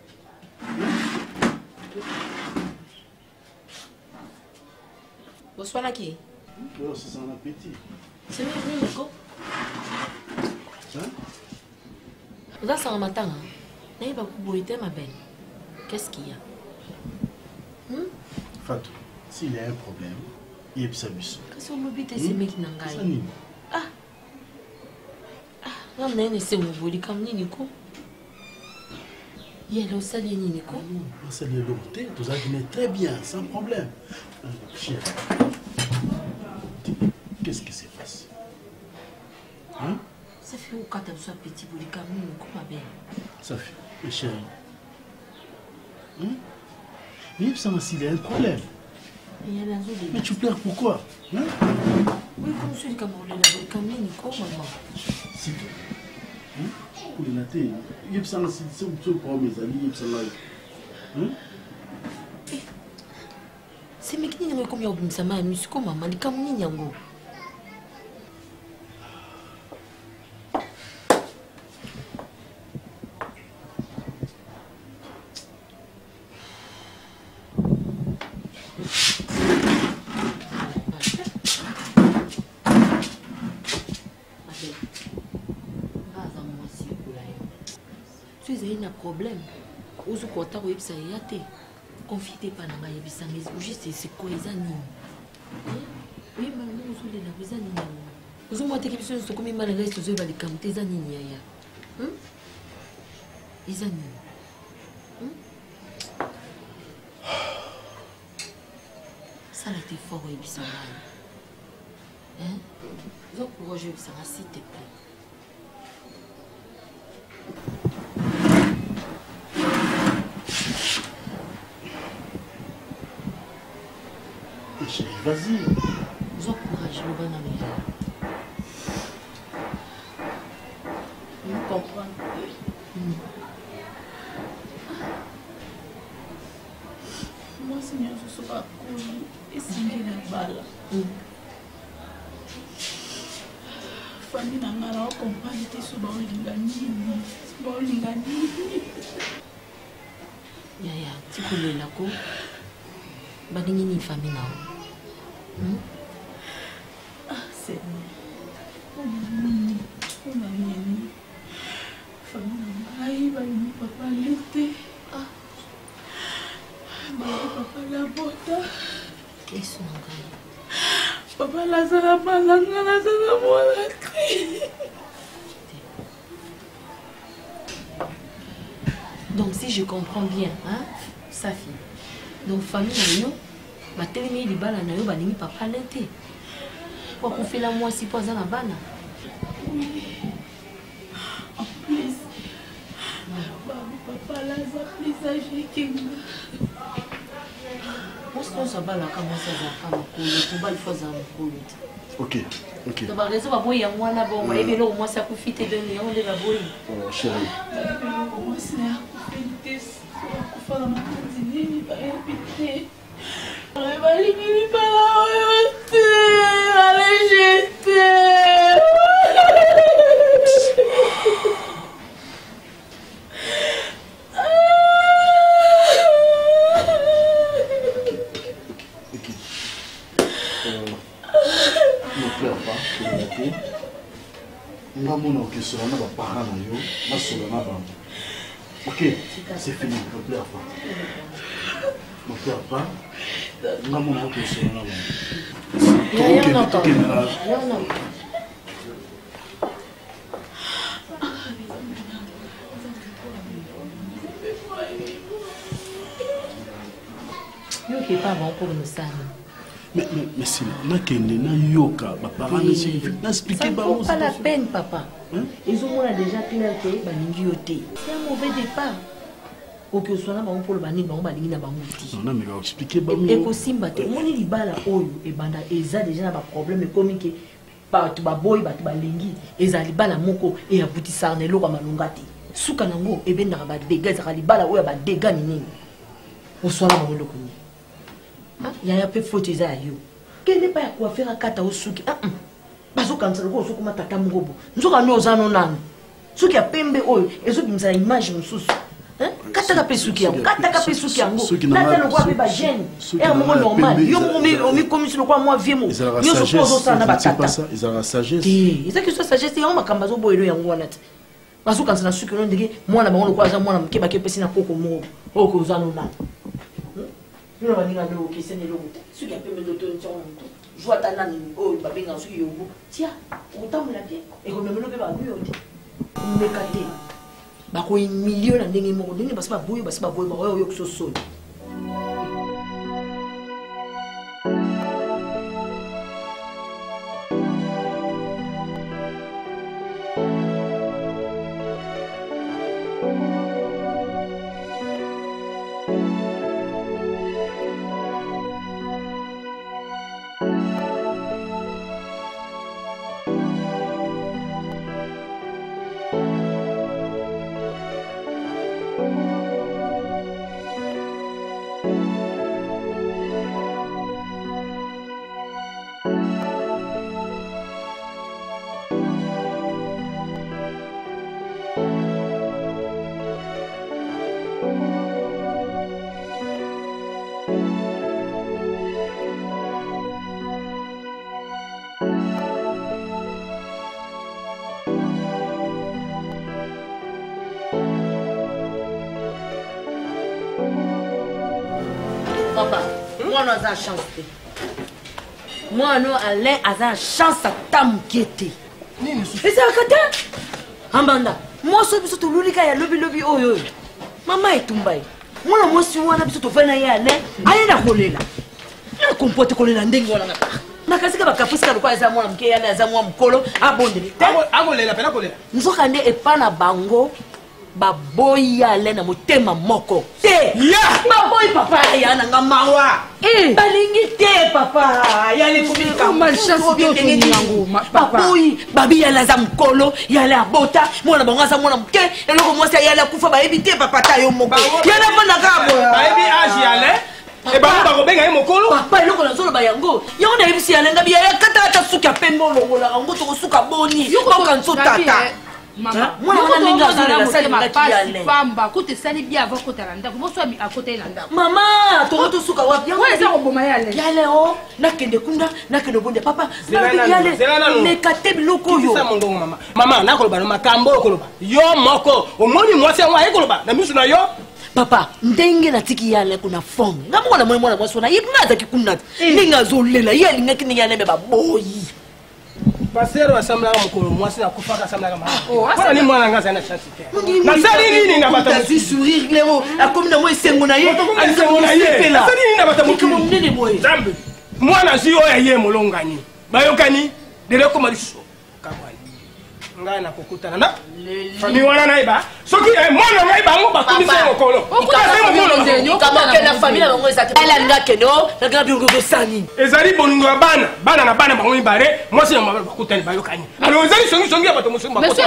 Bonsoir là qui? Oh, c'est un appétit. C'est bien, Nico. Hein? Là, c'est un matin. N'est pas pour ma belle. Qu'est-ce qu'il y a? Hmm? Fatou, s'il y a un problème, il y a un problème. Qu'est-ce qu'on me dit ces mecs n'engaient? Ah! Ah! Non, mais c'est un boli comme Nico. Il y a le salier Nico. Non, le salier l'autre, tout ça venait très bien, sans problème. Chérie, qu'est-ce qui se passe? Hein? Ça fait où quand tu as petit boli comme Nico, ma belle? Ça fait, mais chérie. Hein? Mais ça m'a s'il y a un problème. Mais tu pleures pourquoi? Hein? Oui, comme je suis comme on l'a vu comme Nico, maman. S'il te plaît. Hein? Pour les natés, il y a ça si c'est pour mes amis, il y a ça là. Hein? C'est mais qui n'est comme il ça m'a mis comme maman, comme ni yango. un problème. Ozo kota ko yebisa yate. Confie pas na nga yebisa mais juste c'est quoi ça ni. Oui, maman ozo le la bisa ni. Ozo mo te kibiso so komi mal reste ozo ba le kamte za ni ya. Hein? Izani. Hein? Ça a été fort yebisa nga. Hein? Zo courage yebisa nga s'il te plaît. Vas-y. Zo courage, le bon ami. Vous comprenez? Mm. Moi, Seigneur, je suis pas connu et signé la balle. Famille n'a pas compris que c'est bon, l'ingani. C'est bon, l'ingani. Yaya, tu connais la co? Badingi ni famille na. Ah, Seigneur. Oh, non. Oh, ma mie. Famille n'a pas eu papa l'été. Ah. Papa la bota. Qu'est-ce que Papa la zala balanga la zala mola. Donc si je comprends bien, hein, Safi. Donc famille na yo, ba telemi libala na yo ba lingi papa l'été. Pour qu'on fait la moi si pas na bana. En plus. Papa la zala plus âgé que moi. Parce que ça va là comment ça va pas me couler, pour pas le faire ça me couler. Ok, ok. Donc par exemple, boy ya mwana bon, et bien là au moins ça profite de nous, on les va boy. Oh chérie. Moi c'est à profiter, à faire ma dîner, pas répéter. On va aller par là, allez jeter. Nga mona que cela n'a pas parlé na yo, na cela n'a pas. Ok, c'est fini, ne pleure pas. Ne pleure pas. Nga mona que cela n'a pas. Ok, ok, non, non. Yo qui est pas bon pour nous ça. Mais, mais, mais c'est là qu'il y a un yoka, ma parole ne s'explique pas. Ça ne vaut pas la peine, papa. Hein? Ils ont déjà clair que c'est un mauvais départ. Ok, soit là, on peut le bannir, on va le bannir. Non, mais on va expliquer. Et aussi, on est libala, et banda, et ça déjà un problème, comme que tu vas boy, tu vas lingi, et ça libala moko, et abouti ça en elo comme malungati. Soukanango, et ben n'a dégâts, ça libala, ou a dégâts ni. Au soit là, on le connaît. Il y a un peu de faute à yo. Quel n'est pas quoi faire à kata au souki. Ah, parce que quand ça le go, souki ma tata mugobo. Nous sommes nos anonan. Souki a pembe oil et souki nous a image nous sous. Hein? Kata ka pe souki yango. Kata ka pe souki yango. Nata le go pe ba gêne. Et un moment normal. Yo mo mi comme si le quoi moi vieux mo. Yo suppose ça na ba tata. Ils ont la sagesse. Ils ont que ça sagesse et on ma kambazo boyelo yango wanat. Parce que quand ça na souki non ndenge moi na ba on le quoi za moi na mkeba ke pesi na poko mo. O ko za no na. Nous avons dit que c'est le route. Ce qui a permis de donner son nom. Je vois ta nana, oh, il va bien sur le yobo. Tiens, autant me l'a dit. Et comme le monde va mieux, on me caté. Bah, quoi, un million d'années, mon dîner, parce que ma bouille, parce que ma bouille, ma bouille, ma bouille, Papa, moi, on a la chance. Moi, non, Alain a la chance à t'amquiéter. Et ça, Kata Amanda, moi, je suis tout l'unique à lobby lobby. Oh, oh. Maman est tombée. Moi, moi, si on a besoin de faire un Alain, allez la coller là. Elle comporte coller la dengue. nakasika bakapusika lokwa eza mwana mke yana eza mwana mkolo abondeli te akolela pena kolela nzokande epa na bango baboyi ale na motema moko te baboyi papa ya na nga mawa balingi te papa yali kumika baboyi babi yala za mkolo yale abota mwana bango aza mwana mke eloko mwasi yale akufa bayebi te papa ta yo moko yala fana kabo bayebi agi yale e bango bakobenga ye mokolo papa eloko nazolo bayango yango nayebisi yalenga biya kata ata suki ya pembe ologola yango tokosuka boni okanso tata mwana wana ndenge azolela salingaki yale pamba kote sali bien avant kotala ndako moso à côté na ndako mama toko tosuka wapi yango eza koboma yale yale o nakende kunda nakende bonde papa yale nekate biloko oyo sa mondongo mama mama nakoloba no makambo okoloba yo moko omoni mwasi yango ayekoloba na misu na yo papa ndenge natiki yale kuna forme ngamo na mwana mwasi wana yibna za kikunda ndenge azolela yale ngaki ndenge yale baboyi pasero asamla mukolo mwasi na kufaka asamla kama kwa ni mwana ngaza na chance na sali nini na bata mutu sourire leo akomi na moi sengo na ye sengo na ye sali nini na bata mutu nini boye zambe mwana ziyo ya ye molongani bayokani dele ko maliso kabwani ngai na kokutana na fami wana naiba soki mwana naiba ngo bakomi sengo kolo ukasa mwana kama kena famille na bango ezaki ala ngake no na gabi ngo sani ezali boningo ya bana bana na bana bango ibare mwasi na mabalo bakutani bayokani alors ezali songi songi ya bato musumba ko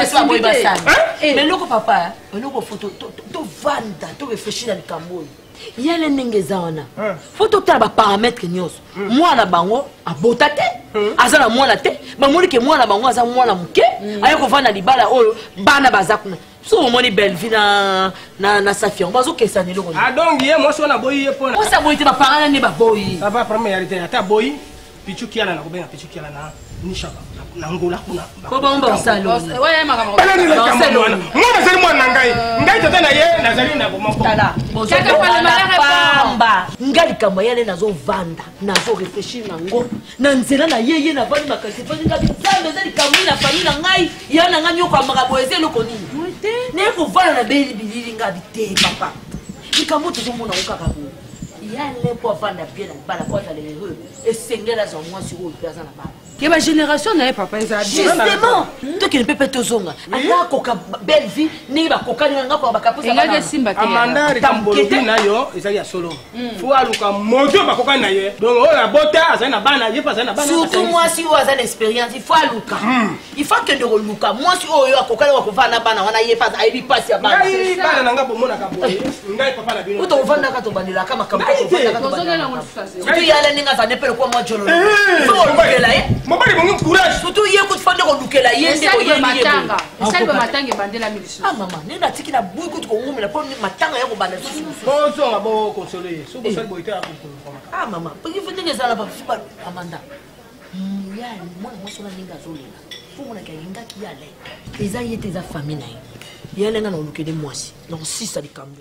mais loko papa loko photo to vanda to réfléchir na likambo yale ndenge zawana photo ta ba paramètres nyos mwana bango abota te azana mwana te bamoni ke mwana bango aza mwana muke ayeko vanda libala oyo bana bazakuna so moni Belvi na na na Safion bazo kesana loko ah donc ye moi so na boyi ye pona o sa boyi te ba parana ne ba boyi ça va première ata boyi pichu kiala na kobenga pichu kiala na nishaba na ngola kuna ko ba mba salo ouais mama mwana zali mwana ngai ngai tata na ye nazali na bomoko tala chaka pale malaka ngali kamba yale nazo vanda nazo réfléchir nango na nzela na yeye na vandi makasi vandi ngabi zambe zali kamuni na famille na ngai yana nga nyoko amaka boyeze loko nini ne ko vanda na beli bilili ngabi te papa ikambo to mona ukaka bo yale po vanda bien na bala kwa za les heureux et sengela za moi sur au plaza na bala que ma génération n'a pas pensé à justement toi qui ne peux pas te zonga ala koka belle vie ni ba koka ni nga ko ba kaposa ba simba te amanda rikambolodi na yo ezali ya solo fo aluka moto ba koka na ye donc o la bota azana na bana ye pas na bana surtout moi si o azana expérience il faut aluka il faut que de luka moi si o yo akoka ni ko vana bana wana ye pas aibi pas ya bana ngai bana nanga bomona ka boye ngai papa na bino uto vanda ka to bandela kama kama to vanda ka to bandela tu yala ninga za nepele kwa mo jolo so lukela ye mobali bongo courage surtout ye ko fande ko lukela ye ndeko ye matanga esalbe matanga bandela miliso ah mama nenda tiki na buyi ko ko ngumela po matanga ya ko banda susu bo so ngabo consoler so ko sali boite ya ko ah mama po ki fande ngeza la ba fiba amanda ya mwana mwaso na ninga zolela po mona ka linga ki yale eza yete za famille na ye yale nga na lukele mwasi non si ça likambo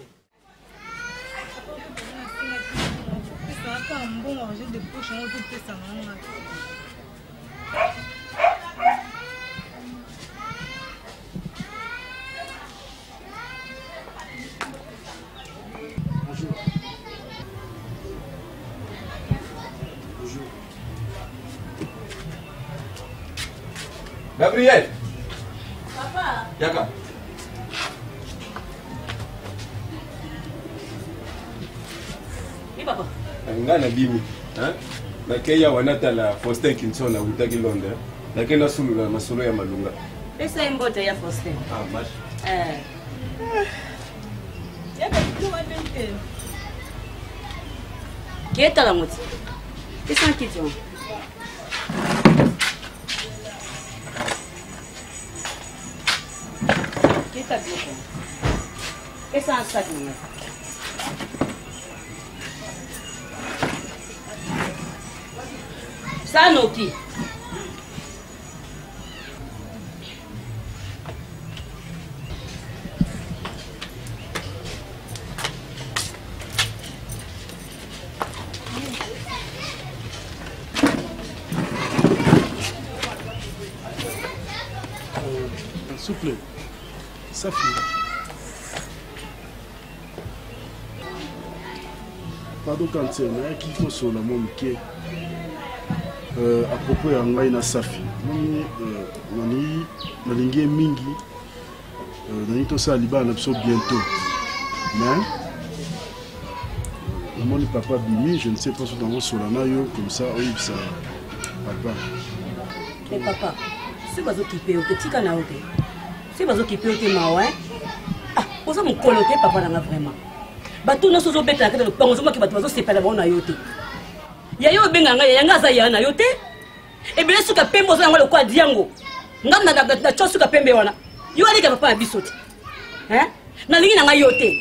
un bon manger de poche, on peut faire ça. Bonjour. Bonjour. Gabriel. Papa. Yaka. Oui, papa. Nga na bimi, hein? Nakeya wanatala Faustin Kinson na utaki Londres. Nakenda sulula masolo ya malunga. Pesa imbote ya Faustin. Ah, mash. Eh. Ya ba kitu wabente. Kieta la moti. Pesa kitu. Kieta kitu. Pesa asaki ni. Sanoki. S'il te plaît. Ça fait. Pardon quand c'est là qu'il faut sur la monde qui euh, à propos ya ngai na Safi. Nani euh, nani nalingi mingi euh, nani to ça liba na biso bientôt. Mais le monde papa Bimi, je ne sais pas si dans mon solana yo comme ça oui ça papa. Mais papa, c'est pas qui paye au petit canal. C'est pas qui paye au mawa. Ah, on s'en coloté papa là vraiment. Bato na sozo beta ka le pango qui bato bazo sepela bona yote. Ya yo benga nga ya nga za ya na yote. E bele suka pembo za ngalo kwa diango. Ngam na na na chosuka pembe wana. Yo ali ka papa bisote. Hein? Na lingi na nga yote.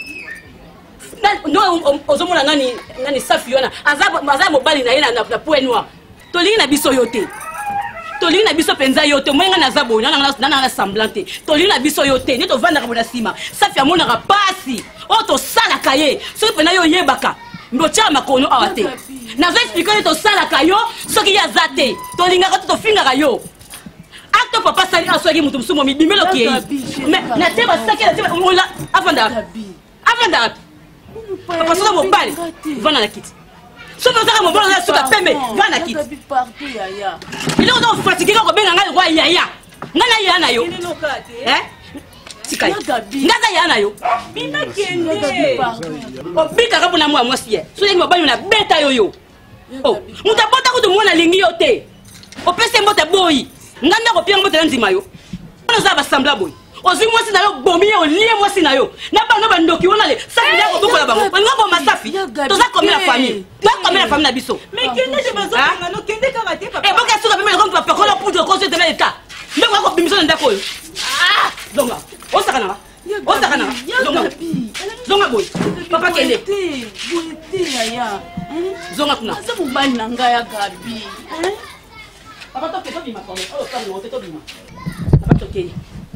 No ozomona ngani ngani Safi wana. Azaba azaba mobali na yena na point noir. To lingi na biso yote. Toli na biso penza yote mwenga na zabo na na na semblante toli na biso yote ni to vanda ka bona sima Safi amona ka pasi o to sala kaye so pena yo yebaka ndo cha makono awate na zo expliquer to sala kayo so ki ya zate tolinga ka to finga kayo acte papa sali aso ki mutu musumo mi bimelo ki mais na te ba saki na te ola avanda avanda papa so mo bali vanda na kiti. Si vous avez mon bon là, suka pembe, va na kit. Il est donc fatigué quand ben nga roi yaya. Nga na yana yo. Hein? Sikai. Nga yana yo. Bina kende. O bika ka bona moi moi sie. So yengi mabali na beta yo yo. Oh, muta bota ko to mona lingi yo te. O pese mbota boy. Nga na ko pia mbota nzima yo. On za ba sambla boy. Ozwi mwasi na yo bombi yo lié mwasi na yo na ba no ba ndoki wona le Safi ya ko bokola bango ngo bo Safi toza comme la famille toi comme la famille na biso mais kende de bazo nga no kende ka bate papa e boka suka pemele comme papa ko la pour de conseil de l'état ndeko ko bimiso ndako yo ah zonga o sakana o sakana zonga zonga boy papa kende boete yaya zonga kuna asa mobali na ngai ya Gabi papa to ke to bima ko o ka no to bima papa to ke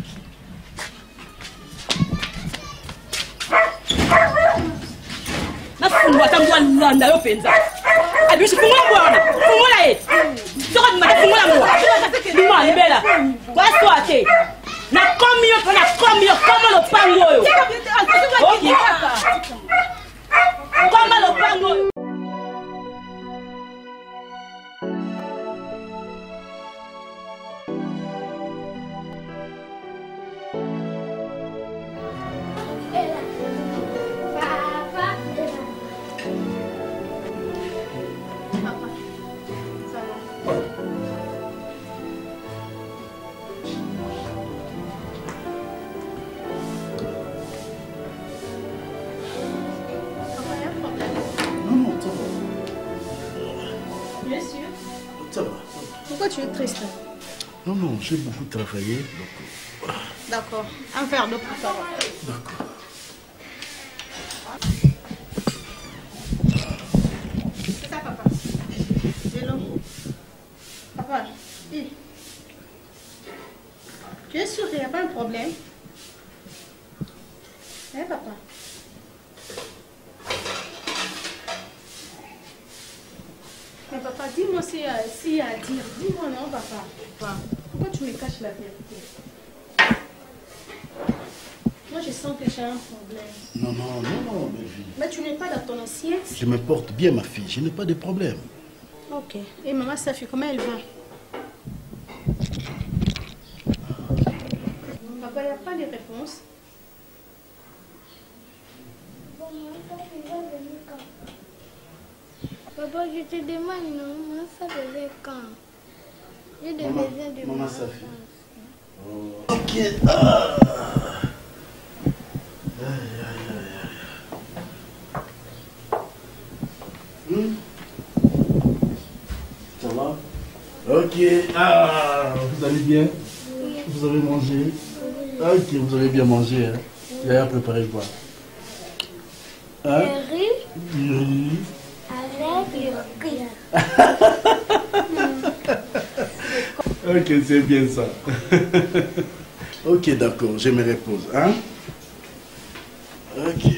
na fungwa tangu alanda yo penza abishi fungwa bwana fungwa eh soko ni mata fungwa mwa mwa libela kwa swate na komio na komio kama lo pango yo kama lo pango. Pourquoi tu es triste? Non, non, j'ai beaucoup travaillé. Donc... D'accord. Un verre d'eau pour ça. D'accord. C'est ça, papa. C'est l'eau. Papa, hi. Tu es sûr qu'il n'y a pas un problème? Hein, papa? Mais papa, dis-moi s'il y, si y a à dire. Dis-moi non, papa. Papa. Pourquoi tu me caches la vérité? Moi, je sens que j'ai un problème. Non, non, non, non, ma fille. Mais tu n'es pas dans ton assiette? Je me porte bien, ma fille. Je n'ai pas de problème. Ok. Et maman Safi, comment elle va? Papa, il n'y a pas de réponse. Papa, je te demande, non, ça devait quand? J'ai des Maman, besoins de maman maman. Safi. Oh. Ok. Ah. Aïe, aïe, aïe, aïe. Hmm? Ça va? Ok. Ah, vous allez bien? Oui. Vous avez mangé? Oui. Ok, vous avez bien mangé. Hein? Yaya a préparé quoi? Hein? Le riz Du riz. avec le riz. Ok, c'est bien ça. Ok, d'accord, je me repose. Hein? Ok.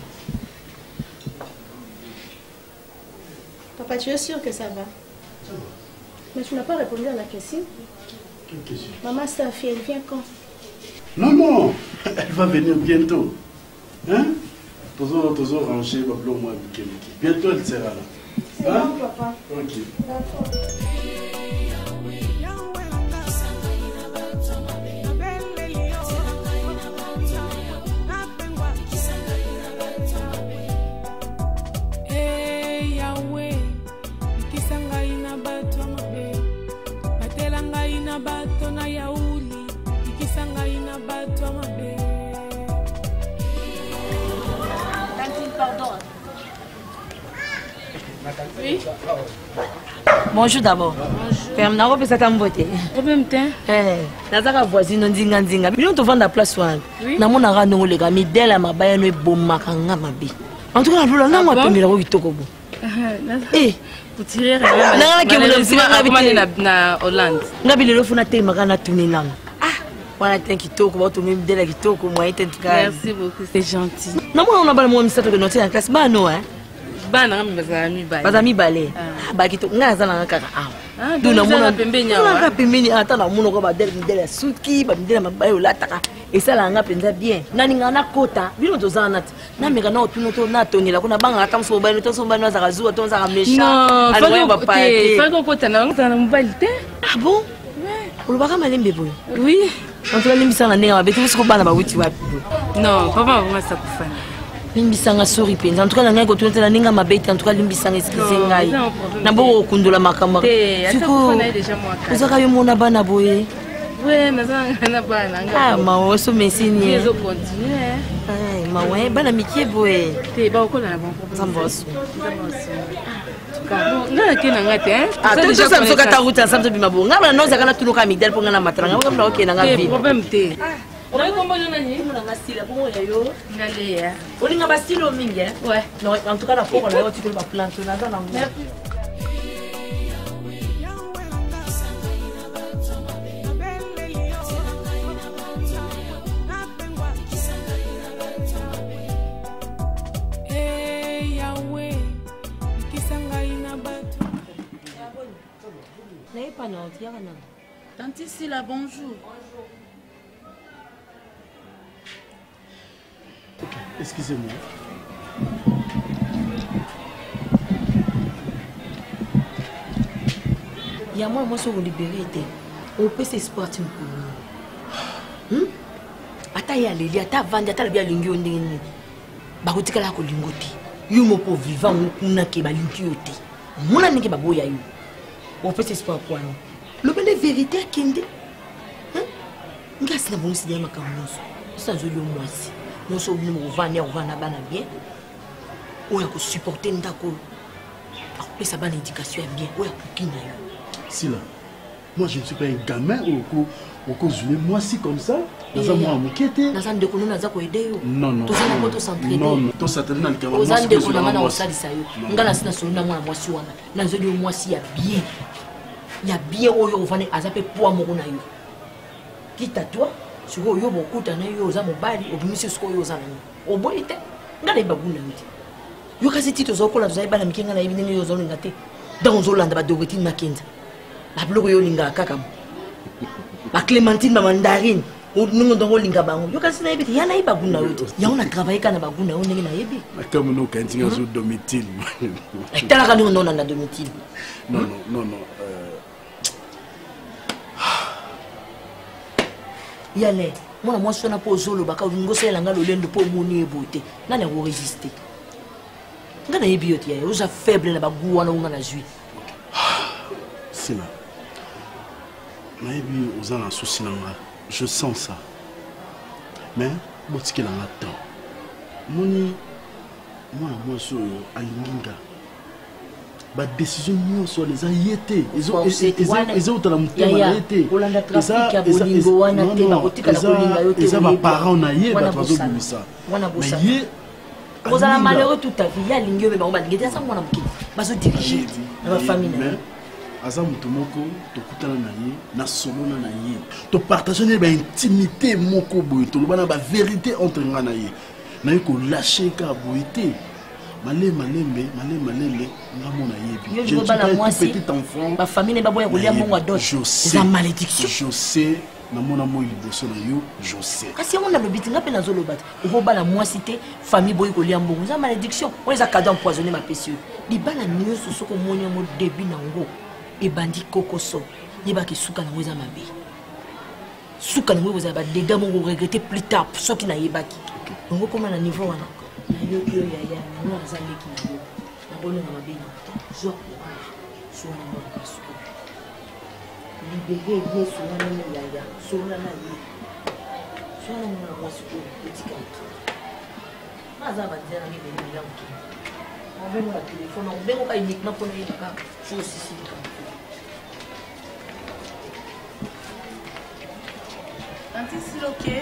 Papa, tu es sûr que ça va? Ça va. Mais tu n'as pas répondu à la question. Quelle question? Maman Safi, elle vient quand? Non, non, elle va venir bientôt. Hein? Toujours, toujours ranger, va plus au moins bientôt elle sera là. C'est hein? bon, papa. Ok. D'accord. Bato na yauli ikisanga ina bato mabe. Tantine, pardon. Oui. Bonjour d'abord. Bonjour. Na ko pesa tambote. Problème te. Eh, nazaka voisine ndinga ndinga. Bino to vanda place wana. Oui. Na mona ga ndongo lega midela mabaya no ebomaka nga mabe. En tout cas, lola nga mapemela ko kitoko bo. Eh, pour tirer na ke mo na na Hollande. Ngabi lelo funa te makana tunilanga. Ah, wana ten kitoko ba to midela kitoko mo ite tuka. Merci beaucoup, c'est gentil. Na mona na bala mo misato ke noter en classe ba no hein. Bana ngami bazami bale. Bazami bale. Ah, ba kitoko nga za na kaka ah. Ah, donc na pembeni awa. Na pembeni ata na mona ko ba del midela suki, ba midela mabayo lataka. Et ça là nga penza bien. Nani nga na kota, bino to za nat. Na meka na otuno to na tonela kuna banga ata mso ba no to so ba no za kazu to za kamesha. Non, faut pas te, faut pas kota na nga na mbalite. Ah bon? Ouais. Olobaka malembe boyo. Oui. En tout cas limbisa na nenga ba betu ko bana ba wuti wapi. Non, papa va ça kufana. Limbisanga sorry penza. En tout cas nga ko tunela nenga mabete en tout cas limbisanga excuse ngai. Na bo kundula makamba. Siko déjà moi. Ozaka yo mona bana boye. Ouais, mais ça n'a pas n'a ah maman so mesini ils ont continué ah maman bana mikie boye te ba ko na bon zamboso ka na ke na ngate hein ah to so samso ka ta ruta samso bima bo ngaba no zaka na tunuka migdal po ngana matranga ngaba na okay na ngabi problème te on ko mbo na ni na ngasila po ya yo ngale ya oli ngaba stilo mingi hein ouais non en tout cas la poko na yo tu ko ba plante na za na Tante Sila, bonjour. Ok, excusez-moi. Il y a moi, moi, sur le libéré, on peut s'exporter un peu. Hum? Ata ya leli, ata vandi, ata la bia lingi on ndenge. Bakotika la ko lingoti. Yo mo po vivant kuna ke ba lingi yote. Mona ndenge ba boya yo. On peut s'exporter quoi non? Le belle vérité kende. Hein? Ngas na bonisi dia makamuso. Ça zo yo mwasi. Nous sommes nous vendre on vendre bana bien. On a ko supporter ndako. Après ça bana éducation bien. On a ko kina yo. Si là. Moi je ne suis pas un gamin au au cause moi si comme ça. Naza moi mukete. Naza ndeko no naza ko aider yo. Non non. To sana ko to s'entraîner. Non non. To s'entraîner dans le cadre. Oza ndeko na mana osalisa yo. Ngala sina sona mwana mwasi wana. Na nzo yo mwasi ya bien. Ya bien oyo ovane azape poa moko na yo. Kita toi, sur yo bokuta na yo za mobali obimisi siko yo za na yo. Oboite. Ngala ibaguna yote. Yo kasi tito zokola za ibana mikenga na ibinene yo zo ngate. Dans Zolanda ba dogotine makenza. La bloko yo linga kaka. Ba clémentine ba mandarine. Nungo ndongo linga bango. Yo kasi na ibiti yana ibaguna yote. Ya ona travailler kana baguna yo ndenge na yebi. Comme no kantinga zo domicile. Tala ka ndongo na domicile. Non non non non. Yale, moi moi je suis pas zolo baka ngose la ngalo lendo po moni ebote. Nani ko résister. Ngana yebioti ya, oza faible na baguwa na ngana zui. C'est là. Maybe oza na souci na nga. Je sens ça. Mais botiki la nga temps. Moni moi moi so alinga. Ba décision nous sur les ayétés ils ont ils ont dans le ayété ils ont ma parent na yé ba trazo ça mais vous allez malheureux toute ta vie ya lingio be ba ba ngete ça mwana mki bazo diriger na famille mais aza mutu moko to kutana na yé na solo na yé to partager ba intimité moko boy to ba na ba vérité entre nga na yé na ko lâcher ka boité. Malé, malé, malé, malé, je ne suis pas un petit enfant. Ma famille n'est pas bonne à rouler à mon adot. Je sais. La malédiction. Je sais namona moi liboso na yo José. Kasi on a le bitinga pe nazo lobat. Roba la moi cité famille boy ko liambo. Za malédiction. On les a cadeau empoisonné ma pécieux. Li bana nyo so ko monya mo début na ngo. E bandi kokoso. Yeba ki suka na weza mabe. Suka na weza ba dégâts mo regretter plus tard ceux qui na yebaki. Ngo comme na niveau wana. Yo yo ya ya no azali ki ngo. Na bolo na mabe na. Zo. So na mo kaso. Libéré bien sur la même yaya, sur la même sur la même petit on va dire à mes on veut le téléphone, on veut pas uniquement pour les cas, faut aussi. Anti ok.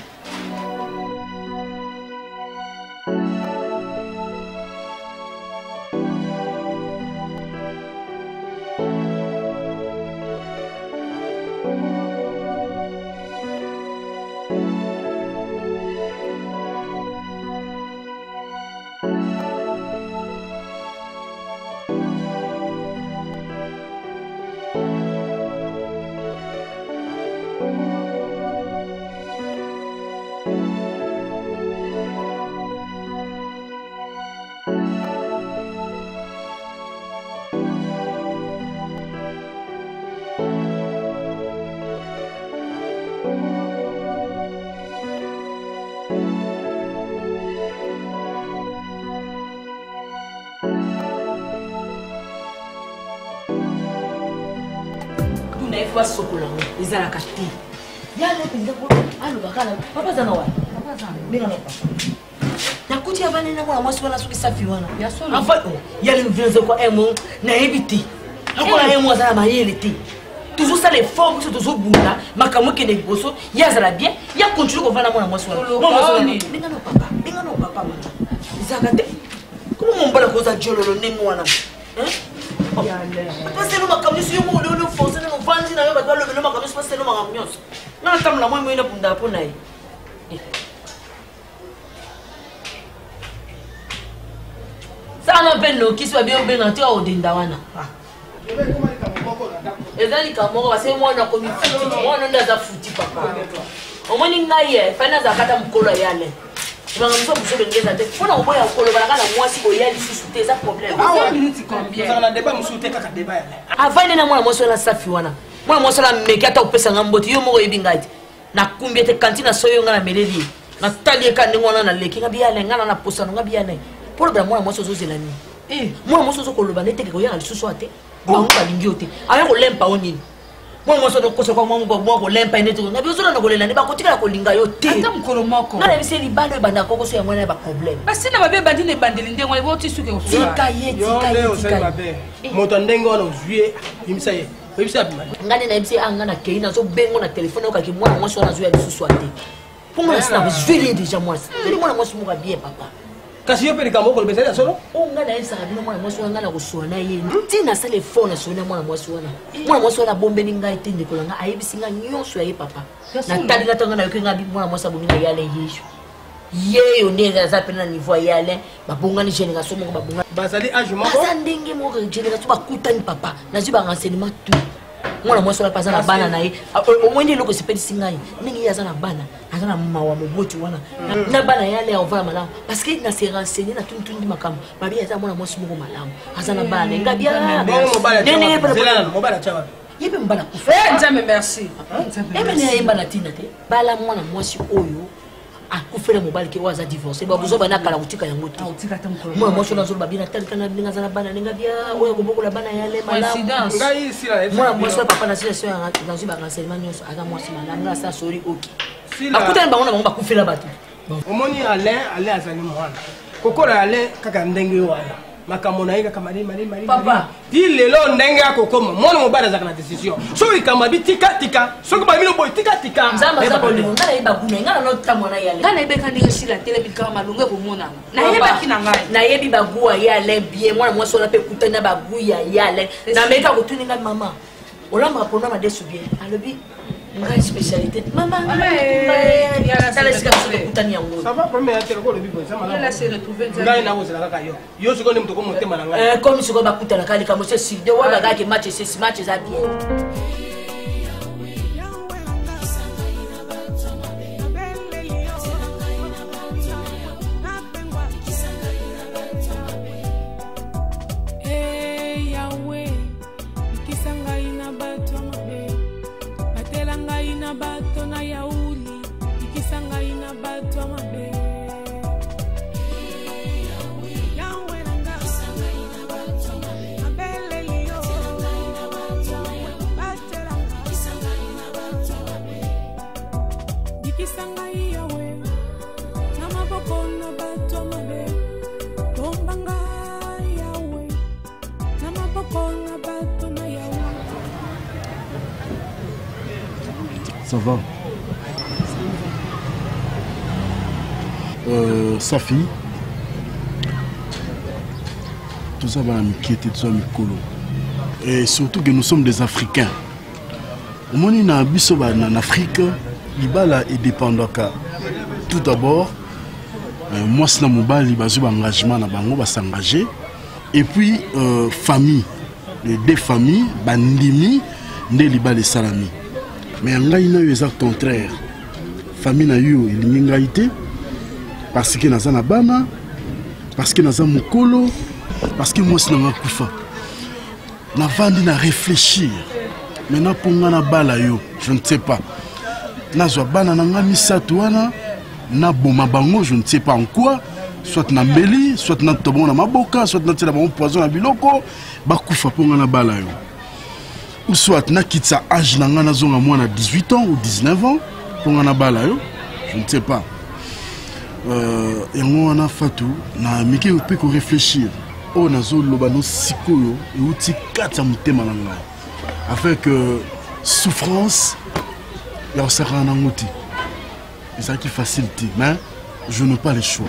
Wa sokola ezala kati ya le pinda ko alo bakala papa zana wa papa zana binga no papa nakuti abane na kwa mwasi wana suki safi wana ya solo afa ya le mvenze ko emo na ebiti akola emo zana ma yeliti toujours ça les formes que toujours bunda makamu ke de boso ya zala bien ya continue ko vana mwana mwasi wana mwana binga no papa binga no papa mwana izakate comment mon bala ko za jololo ningo wana hein parce que nous avons dit que nous avons forcé nous vendre nous avons levé nous avons parce que nous avons mis nous avons la moindre moyen pour d'apprendre naï ça on appelle nous qui soit bien bien dans toi au dindawana et là les camarades parce que moi on a commis moi on a foutu papa au moins il naïe fana zakata mkolo yale on a besoin de ngeza te fona oboya okolo balaka na mwasi boyali sisute ça problème ah minute combien ça na débat musute kaka débat avane na mwana mwasi na safi wana mwana mwasi na meki ata opesa ngamboti yo moko yebingati na kumbi te kantina soyo nga na meleli na tali ka ndingwana na leki nga biya nga na posa nga biya ne problème mwana mwasi ozozela ni eh mwana mwasi ozokoloba nete ko yana lisusu ate bango balingi ote aya ko lempa onini moi moi ça donc c'est quoi moi moi ko lempa nete na bizo na ko lela ni ba kotika ko linga yo te ata mukolo moko na lebise libalo banda koko so ya mwana ba problème basi na babe bandi ne bandeli ndengo lebo tisuke ko tika ye tika ye tika moto ndengo wana ozuye imisa ye imisa bima ngane na imisa anga na keina so bengo na téléphone okaki mwana moi so na zuya lisusu ate pour moi ça zuye déjà moi c'est mwana moi so mo bien papa kasi yo pelika moko lebisa solo o ngana isa kabina mwana moi so ngana ko sona ye ntina sale phone so na mwana moi so wana mwana moi so na bombe ninga itinde ko nga ayibisinga nyonso ya ye papa na tali na tonga na yo nga bi mwana moi so bominga yale yesho yeyo neza za pena niveau yale babonga ni génération moko babonga bazali âge moko basa ndenge moko génération bakutani papa na ziba renseignement tout mwana moi so la pasa na bana na ye au moins ni loko sepedi singai ningi yaza na bana azana mawa moboti wana na bana yale on va malamu parce que na se renseigner na tuntu ndi makamu babi yaza mwana moi so moko malamu azana bana ngabia nene zela mobala chawa yebe mbala kufa eh nzambe merci ebe ne yemba na tina te bala mwana moi si oyo akufela mobali ke waza divorce ba buzo bana kala kutika yango te moi moi so na zo babina tel kana ndinga zana bana ninga bia oyo kobokola bana yale malamu ngai sila moi moi so papa na sila so dans une renseignement nyonso aga moi si malamu na sa sori oki akutana bango na bango bakufela bato omoni Alain Alain azali mwana kokola Alain kaka ndenge wana makambo na ye kaka mali mali mali papa di lelo ndenge akokoma mwana mobali azaka na décision soki kama bi tika tika soki babino boy tika tika nzamba za bolingo ngana yeba kuna ngana no tamona yale ngana yebeka ndenge sila tele bikama malunge ko mona na yebaki na ngai na yebi bagua yale bien mwana mwasi ona pe kutana baguya yale na meka kutuninga mama olamba pona ma desu bien alobi ngai spécialité mama ngai ya la sala sika kutani yango ça va premier atero ko lebi bon ça mala la se retrouver ngai na wozela kaka yo yo siko ni mtoko motema na ngai eh comme siko bakutana kali kama se si de wa baga ke match c'est match za bien Ça va. Euh, Safi. Tout ça va m'inquiéter, tout ça m'écolo. Et surtout que nous sommes des Africains. Au moment où nous sommes en Afrique, l'Ibala est dépendant. Tout d'abord, euh, moi, c'est mon engagement, on va s'engager. Et puis, euh, famille. Les deux familles, bandimi, ne liba les salami. Mais en gaïna exact contraire. Famille na yo il parce que naza na bana, parce que naza mukolo, parce que moi c'est na kufa. Na vandi na réfléchir. Maintenant pour nga na bala yo, je ne sais pas. Na zo bana na ngami satouana, na boma bango, je ne sais pas en quoi. Soit na mbeli, soit na tobo na maboka, soit na tela bon poison na biloko. Bakufa ponga na bala yo. Ou soit na kitsa âge na ngana zonga moi na dix-huit ans ou dix-neuf ans ponga na bala yo. Je ne sais pas. Euh et moi na fatou na miki peut ko réfléchir. Oh nazo loba no sikoyo et outi kata mutema na ngai. Avec euh, souffrance ya osaka na ngoti. Et ça qui facilite mais je n'ai pas le choix.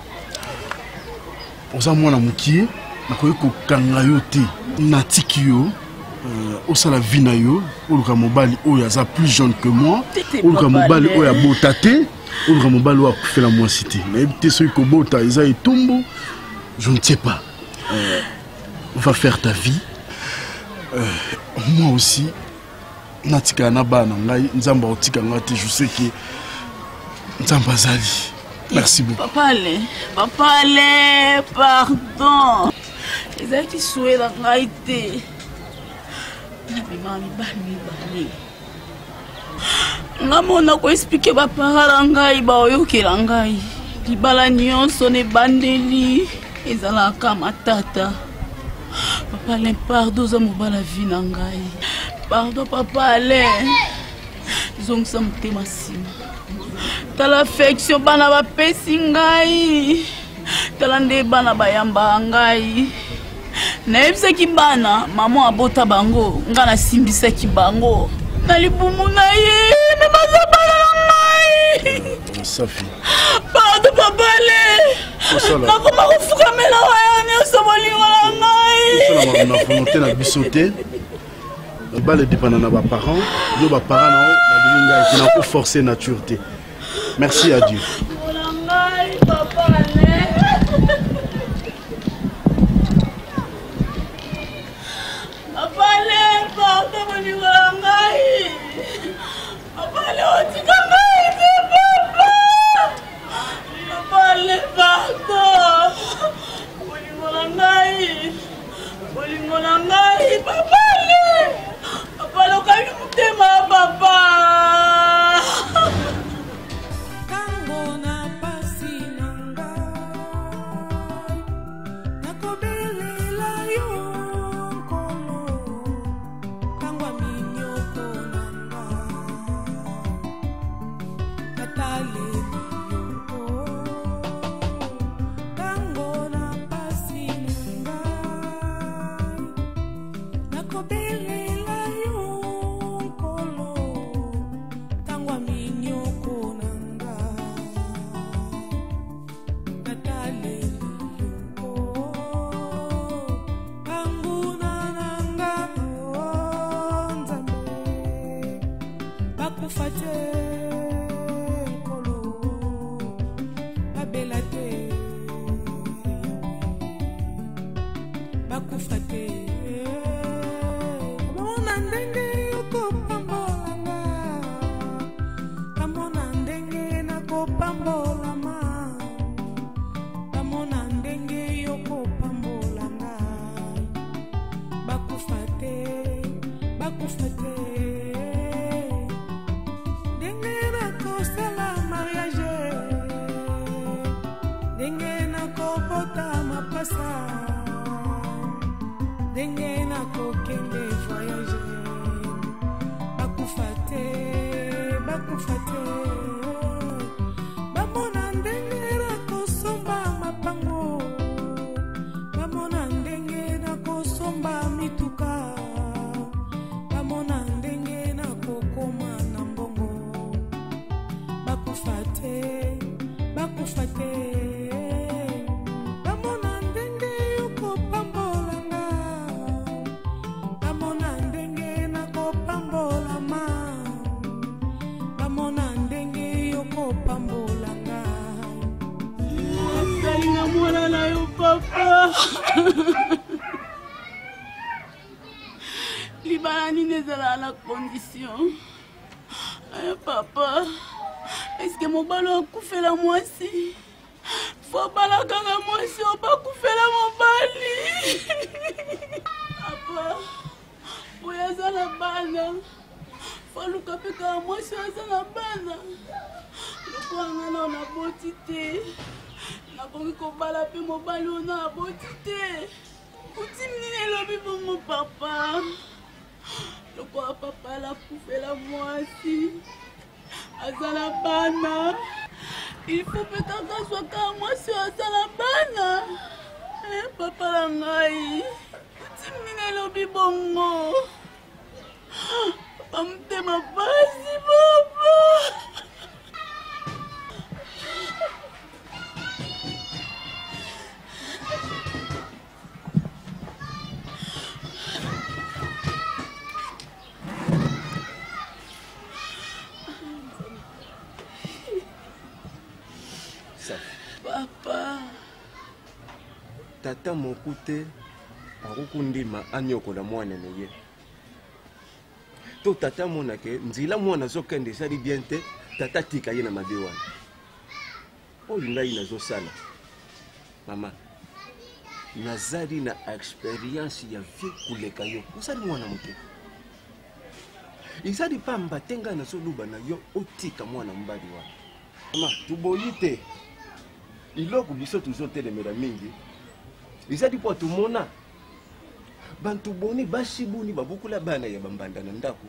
Pour ça moi na mukie nakoki kokanga yo te natiki yo osala vie na yo oluka mobali oyo aza plus jeune que moi oluka mobali oyo abota te oluka mobali oyo akufela mwasi te nayebi te soki kobota eza etumbu je ne sais pas. Euh, on va faire ta vie. Euh, moi aussi natika na bana ngai nzamba otika ngati je sais que nzamba zali. Merci beaucoup. Papa allez, papa allez, pardon. Les qui souhaitent la réalité. Ngamona ko expliquer ba parents ngai ba oyokela ngai. Libala nyonso ne bandeli ezala kama tata. Papa allez, pardon za mobala vie na ngai. Pardon papa allez. Zong sa mutema sima. Tala affection bana ba pesi ngai. Tala nde bana bayamba ngai. Naebisa ki bana maman abota bango ngana simbisa ki bango. Na libumu na ye me bazabala ngai. Safi. Pardon papa le. Na koma kufuka mela wayani osoboli wala ngai. Osala na volonté na bisoté. Ba le dépendant na ba parents, yo ba parents na na linga qui n'a pas forcé natureté. Merci à Dieu. Papa, Bamona ezala na condition. Eh, papa, est-ce que mon ballon a coupé la moitié? Faut pas la gagne moitié, on pas couper la mon bali. Papa, pour y aller la bana, faut le caper comme moitié à la bana. Le point on a la beauté, la bonne cobala puis mon ballon a la beauté. Pour diminuer le bébé pour mon papa. Le quoi papa la coupé la moitié. Azalabana, il faut peut-être qu'on soit comme moi sur Azalabana. Eh, papa Langai, tu m'as le bibongo. Papa m'aime pas si papa. Papa. Tata mokute akukundima anyokola mwana na ye. To tata monake nzila mwana zokende sali bien te tata tika ye na mabe wana. Oyo ngai nazosala. Mama. Nazali na experience ya vie kuleka yo. Usali mwana moke. Izali pamba tenga na soluba na yo otika mwana mbali wana. Mama, tuboyite. Iloko biso tuzotelemela mingi. Izali po tumona. Bantu boni bashibuni babukula bana ya bambanda na ndako.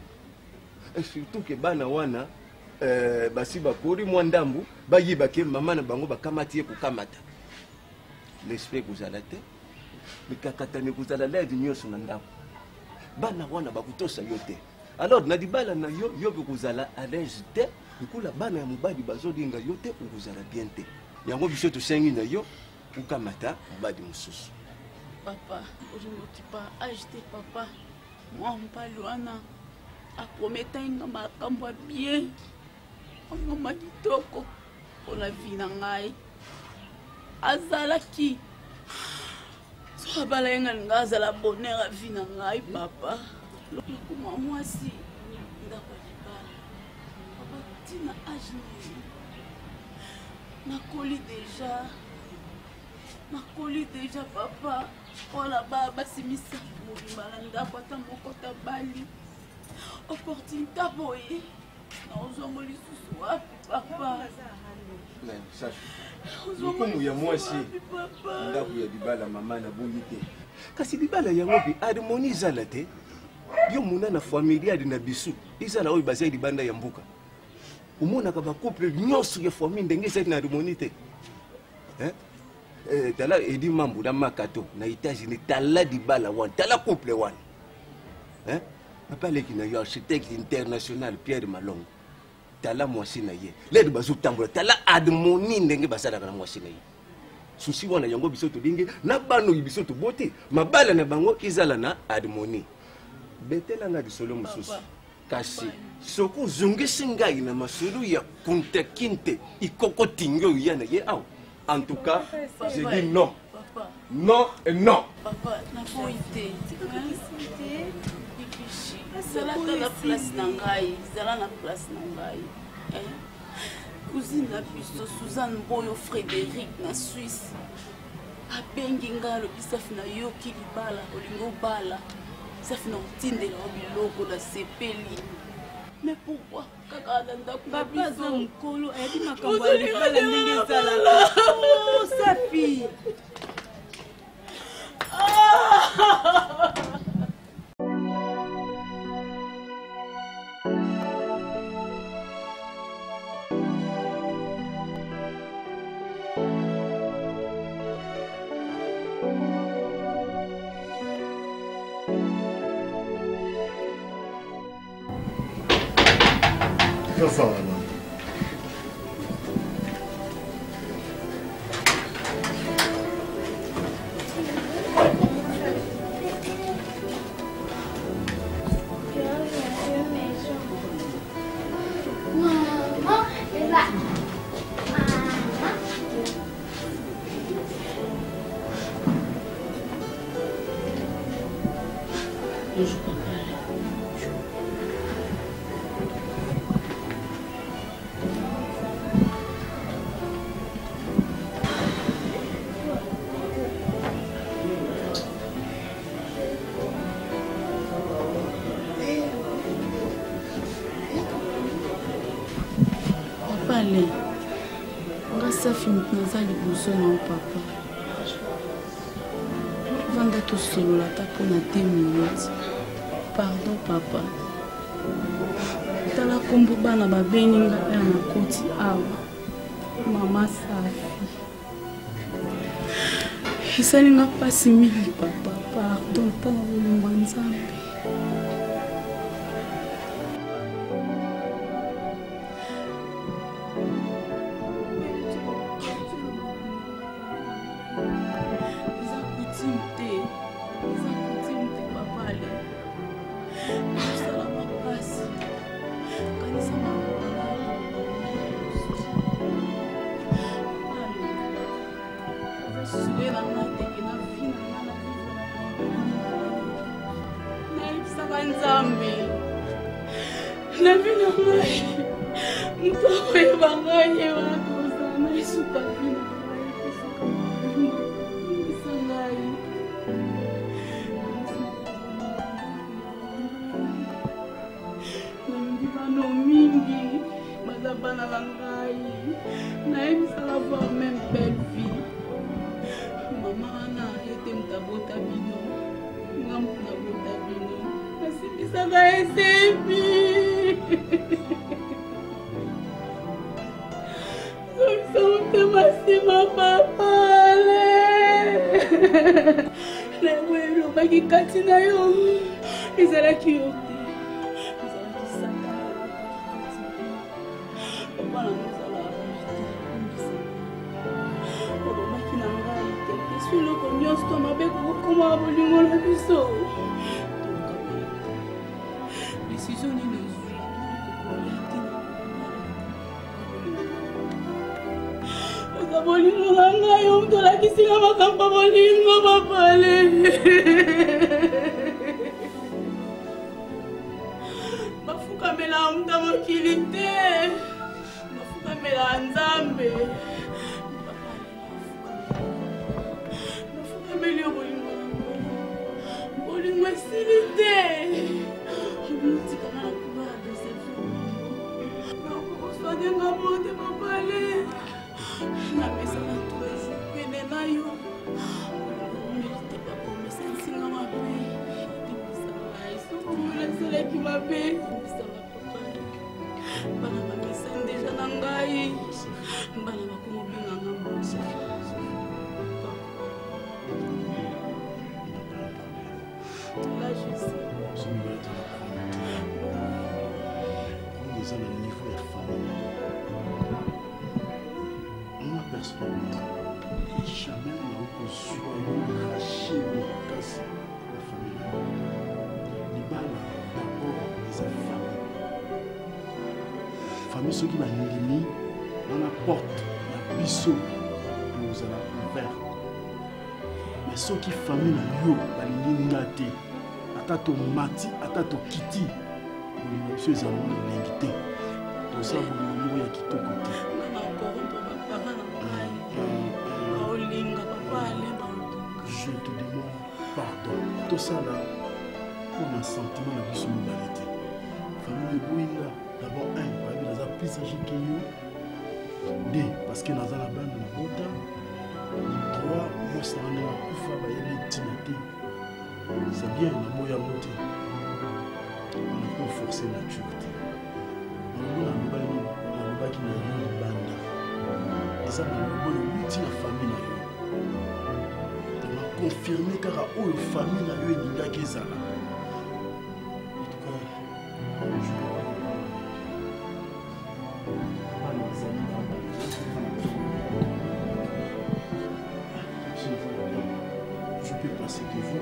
Et surtout que bana wana euh basi bakori mwandambu bayiba ke mama na bango bakamati kukamata. L'esprit kuzala te. Mikakata ne kuzala ledi nyoso na ndako. Bana wana bakutosa yote. Alors na dibala na yo yo kuzala à l'aise te. Nikula bana ya mubadi bazodinga yote ukuzala bien te. Yango biso to sengi na yo ukamata mubadi mususu. Papa, je ne suis pas acheté papa. Moi on pas loin a promettre nga makambo bien. On m'a dit toko pour la vie na ngai. Azalaki. So bala nga ngaza la bonheur à vie na ngai papa. Comment moi si ndako pas. Papa tina âge na coli déjà. Na coli déjà papa. Oh là-bas, c'est mis ça pour Malanda, Pata Mokota Bali. Opportunité à boyer. Non, on s'en sous papa. Mais ça, comme il y a moi aussi, là où il y a du bal à maman, à boyité. Car si du bal à Yamobi, harmonie zalate, yo muna na familia na bisu, izala oyi basé di banda yambuka. Umona ka ba couple nyonso ya famille ndenge c'est na harmonie. Hein? Eh, tala edi mambu na makato na États-Unis tala di bala wan tala couple wan hein papa leki na yo architecte international Pierre Malong tala mwasi na ye ledi bazu tambola tala harmonie ndenge basala na mwasi na ye susi wana yango biso to dinge na bano biso to bote mabala na bango izala na harmonie betela nga disolo mususu kasi soko zungisi ngai na masulu ya kuntekinte ikoko tingo yana ye aw. En tout cas, j'ai dit non. Papa. Non et non. Papa, na boité. Zala na place nangai, zala na place nangai. Eh. Cousine na biso Suzanne Boyo Frédéric na Suisse. A bengi ngalo bisafi na yo kilibala olingo bala. Safi na utindela obiloko na sepeli. Mais pourquoi papa za mkolo ayadi makambo ya libala ndenge ezalaka. Oh Safi. Que ça va, maman? Je comprends. Ale, nga Safi naza liboso na o papa. Vanda to solo la ta pona deux minutes. Pardon papa. Tala kombo bana babeni nga ya na koti awa. Mama Safi. Isali nga pasi mili papa. Pardon tala bolingo Nzambe. Ceux qui m'ont mis dans la porte, la biseau, nous allons ouvert. Mais ceux qui famille na yo, balingate, atato mati, atato kiti, monsieur Zalou l'invité. Tout ça, vous nous y a quitté côté. Je te demande pardon. Tout ça là, pour un sentiment de biseau balité. Famille Bouina, d'abord un. Plus âgé que nous. Deux, parce que nous avons la bande de la bota. Trois, nous sommes en train de faire c'est bien, nous avons monté. On a pas forcé la tuerie. Nous avons la bande qui n'a pas de bande. Et ça, nous avons la famille. On a confirmé car la famille n'a eu une idée qui est là. En tout cas, je c'est que vous.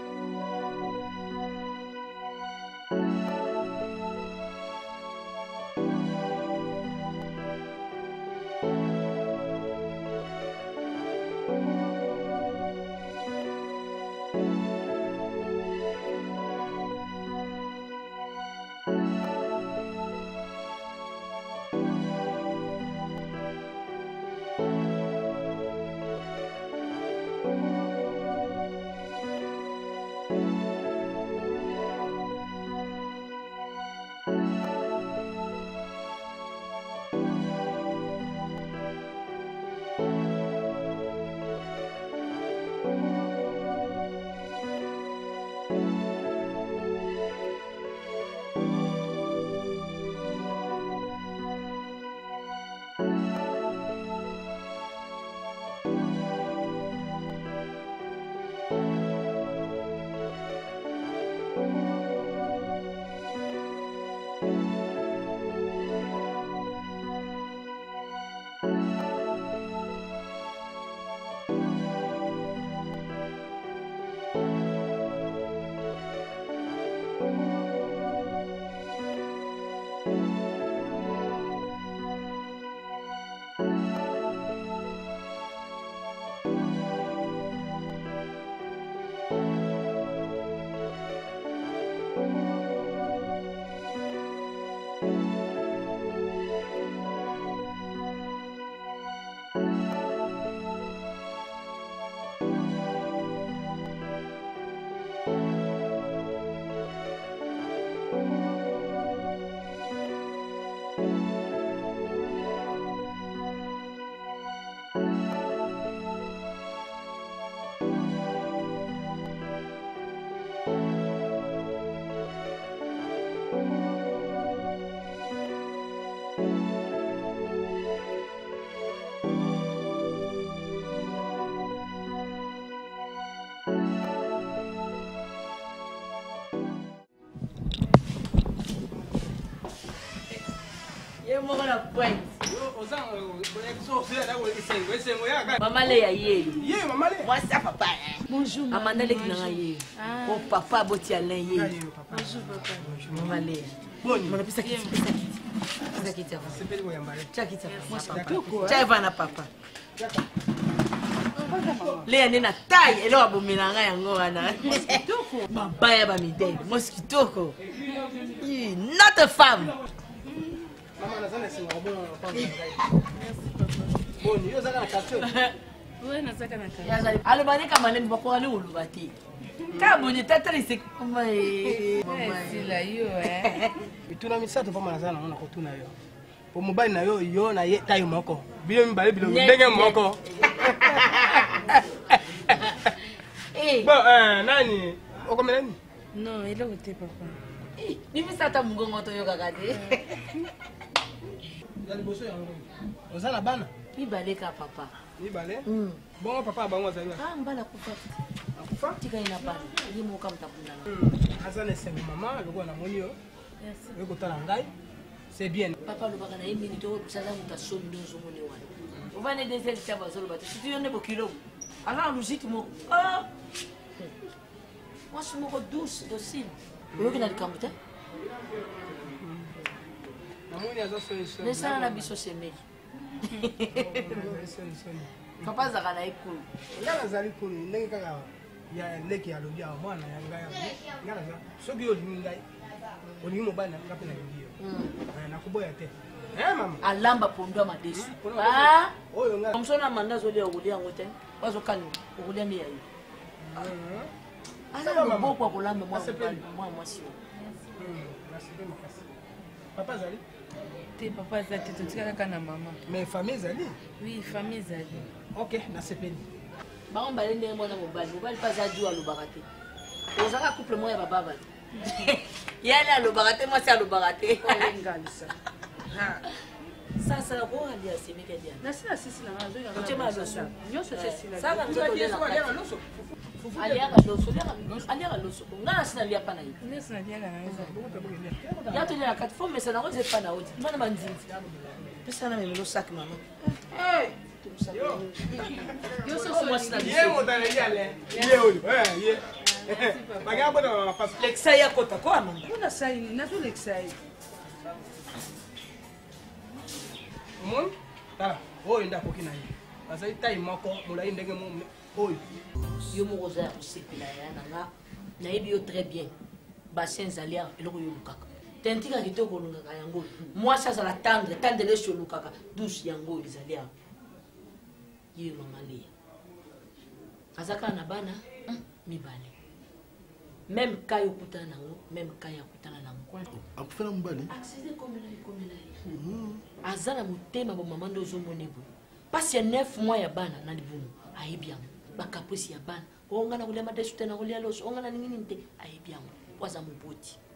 moko na point. Maman le ya ye. Ye maman le. Moi ça papa. Bonjour. Amanda le kina ye. Oh papa boti alain ye. Bonjour papa. Maman le. Bon, mon pisa kiti. Pisa kiti. Sepeli ko yambale. Cha kiti. Moi c'est papa. Cha eva na papa. Le ya na taille elo abomelanga yango wana. Mabaya ba midele. Mosquitoko. Not a femme. Maman nazana singa bon papa. Bon, yo zaka kacho. Oui, nazaka na kacho. Yazali. Alobani kama nini bako ali ulubati. Kama ni tatali se kuma eh. Sila yo eh. Bituna misato pa manazana na kotuna yo. Po mobile na yo yo na ye tayo moko. Bilo mbale bilo ndenge moko. Eh. Bon, euh nani? Okome nani? Non, il est côté papa. Eh, ni misata mugongo to yo kakade. Yali boso yango. Ozala bana? Ni baleka papa. Ni bale? Mm. Bon papa bango azali. Ah mbala kufa. Akufa? Tika ina bana. Ni moka mtakunda. Azana sengo mama loko na moni yo. Merci. Yoko tala ngai. C'est bien. Papa lo baka na yimi ni to kusala mutasho ndonzo moni wana. Ubane desel chaba zolo bata. Si tu yone bo kilo. Ala logique mo. Ah. Moi je suis douce, docile. Vous avez des camps, mais ça, on a besoin de se mettre. Papa, ça va être cool. Il y a des cool. Il y a des qui a le dia. Moi, il y a des gars. Ceux qui ont dit que on dit mobile, on a pas de vidéo. On a coupé la tête. Eh maman. Alamba pondo ma desu. Ah. Comme ça, on a mandat de rouler en hôtel. Pas au calme. Rouler mieux. Ah non, bon quoi pour l'âme, moi, moi, moi, si. Papa Zali? T'es papa Zali, tu es là maman. Mais famille Zali? Oui, famille Zali. Ok, na sepeni. Bah on va aller dans mon mobile, mobile pas Zali à l'obarate. On a couple moi et papa Zali. Il y a là l'obarate, moi c'est à l'obarate. Ça, ça va aller à ces mécaniques. Non, c'est la six là. Tu m'as dit ça. Yo, c'est ça. Ça va nous donner la place. Ali ya loso, ali ya loso. Ngana sina lia pana hivi. Mimi sina lia kana. Ya to lia quatre fois mais ça n'a pas été pana odi. Mana banzinzi. Pesa na mimi lo sac mama. Eh. Yo so so moi sina lia. Ye mo dale ya le. Ye odi. Eh, ye. Baga bona passe. Lexa ya kota kwa mama. Kuna sai, na to lexa. Mon? Tala. Oh, inda kokina hivi. Sasa itai moko, mulai ndenge mo. Oyo. Yo mo rosa osepela ya nanga na yebi yo très bien bassin zalia eloko yo lukaka tentika kitoko lungaka yango moi ça la tendre tendre les cheveux lukaka douce yango zalia ye mama lia azaka na bana mibale même kayo kutana nango même kaya kutana nango akufela mbali accès comme là comme là azana mutema bo mama ndo zo monebo passe neuf mois ya bana na libumu ayebi yango bakapusi ya bana ongana kulia madesu tena kulia loso ongana ningini nte ayebi yango waza muboti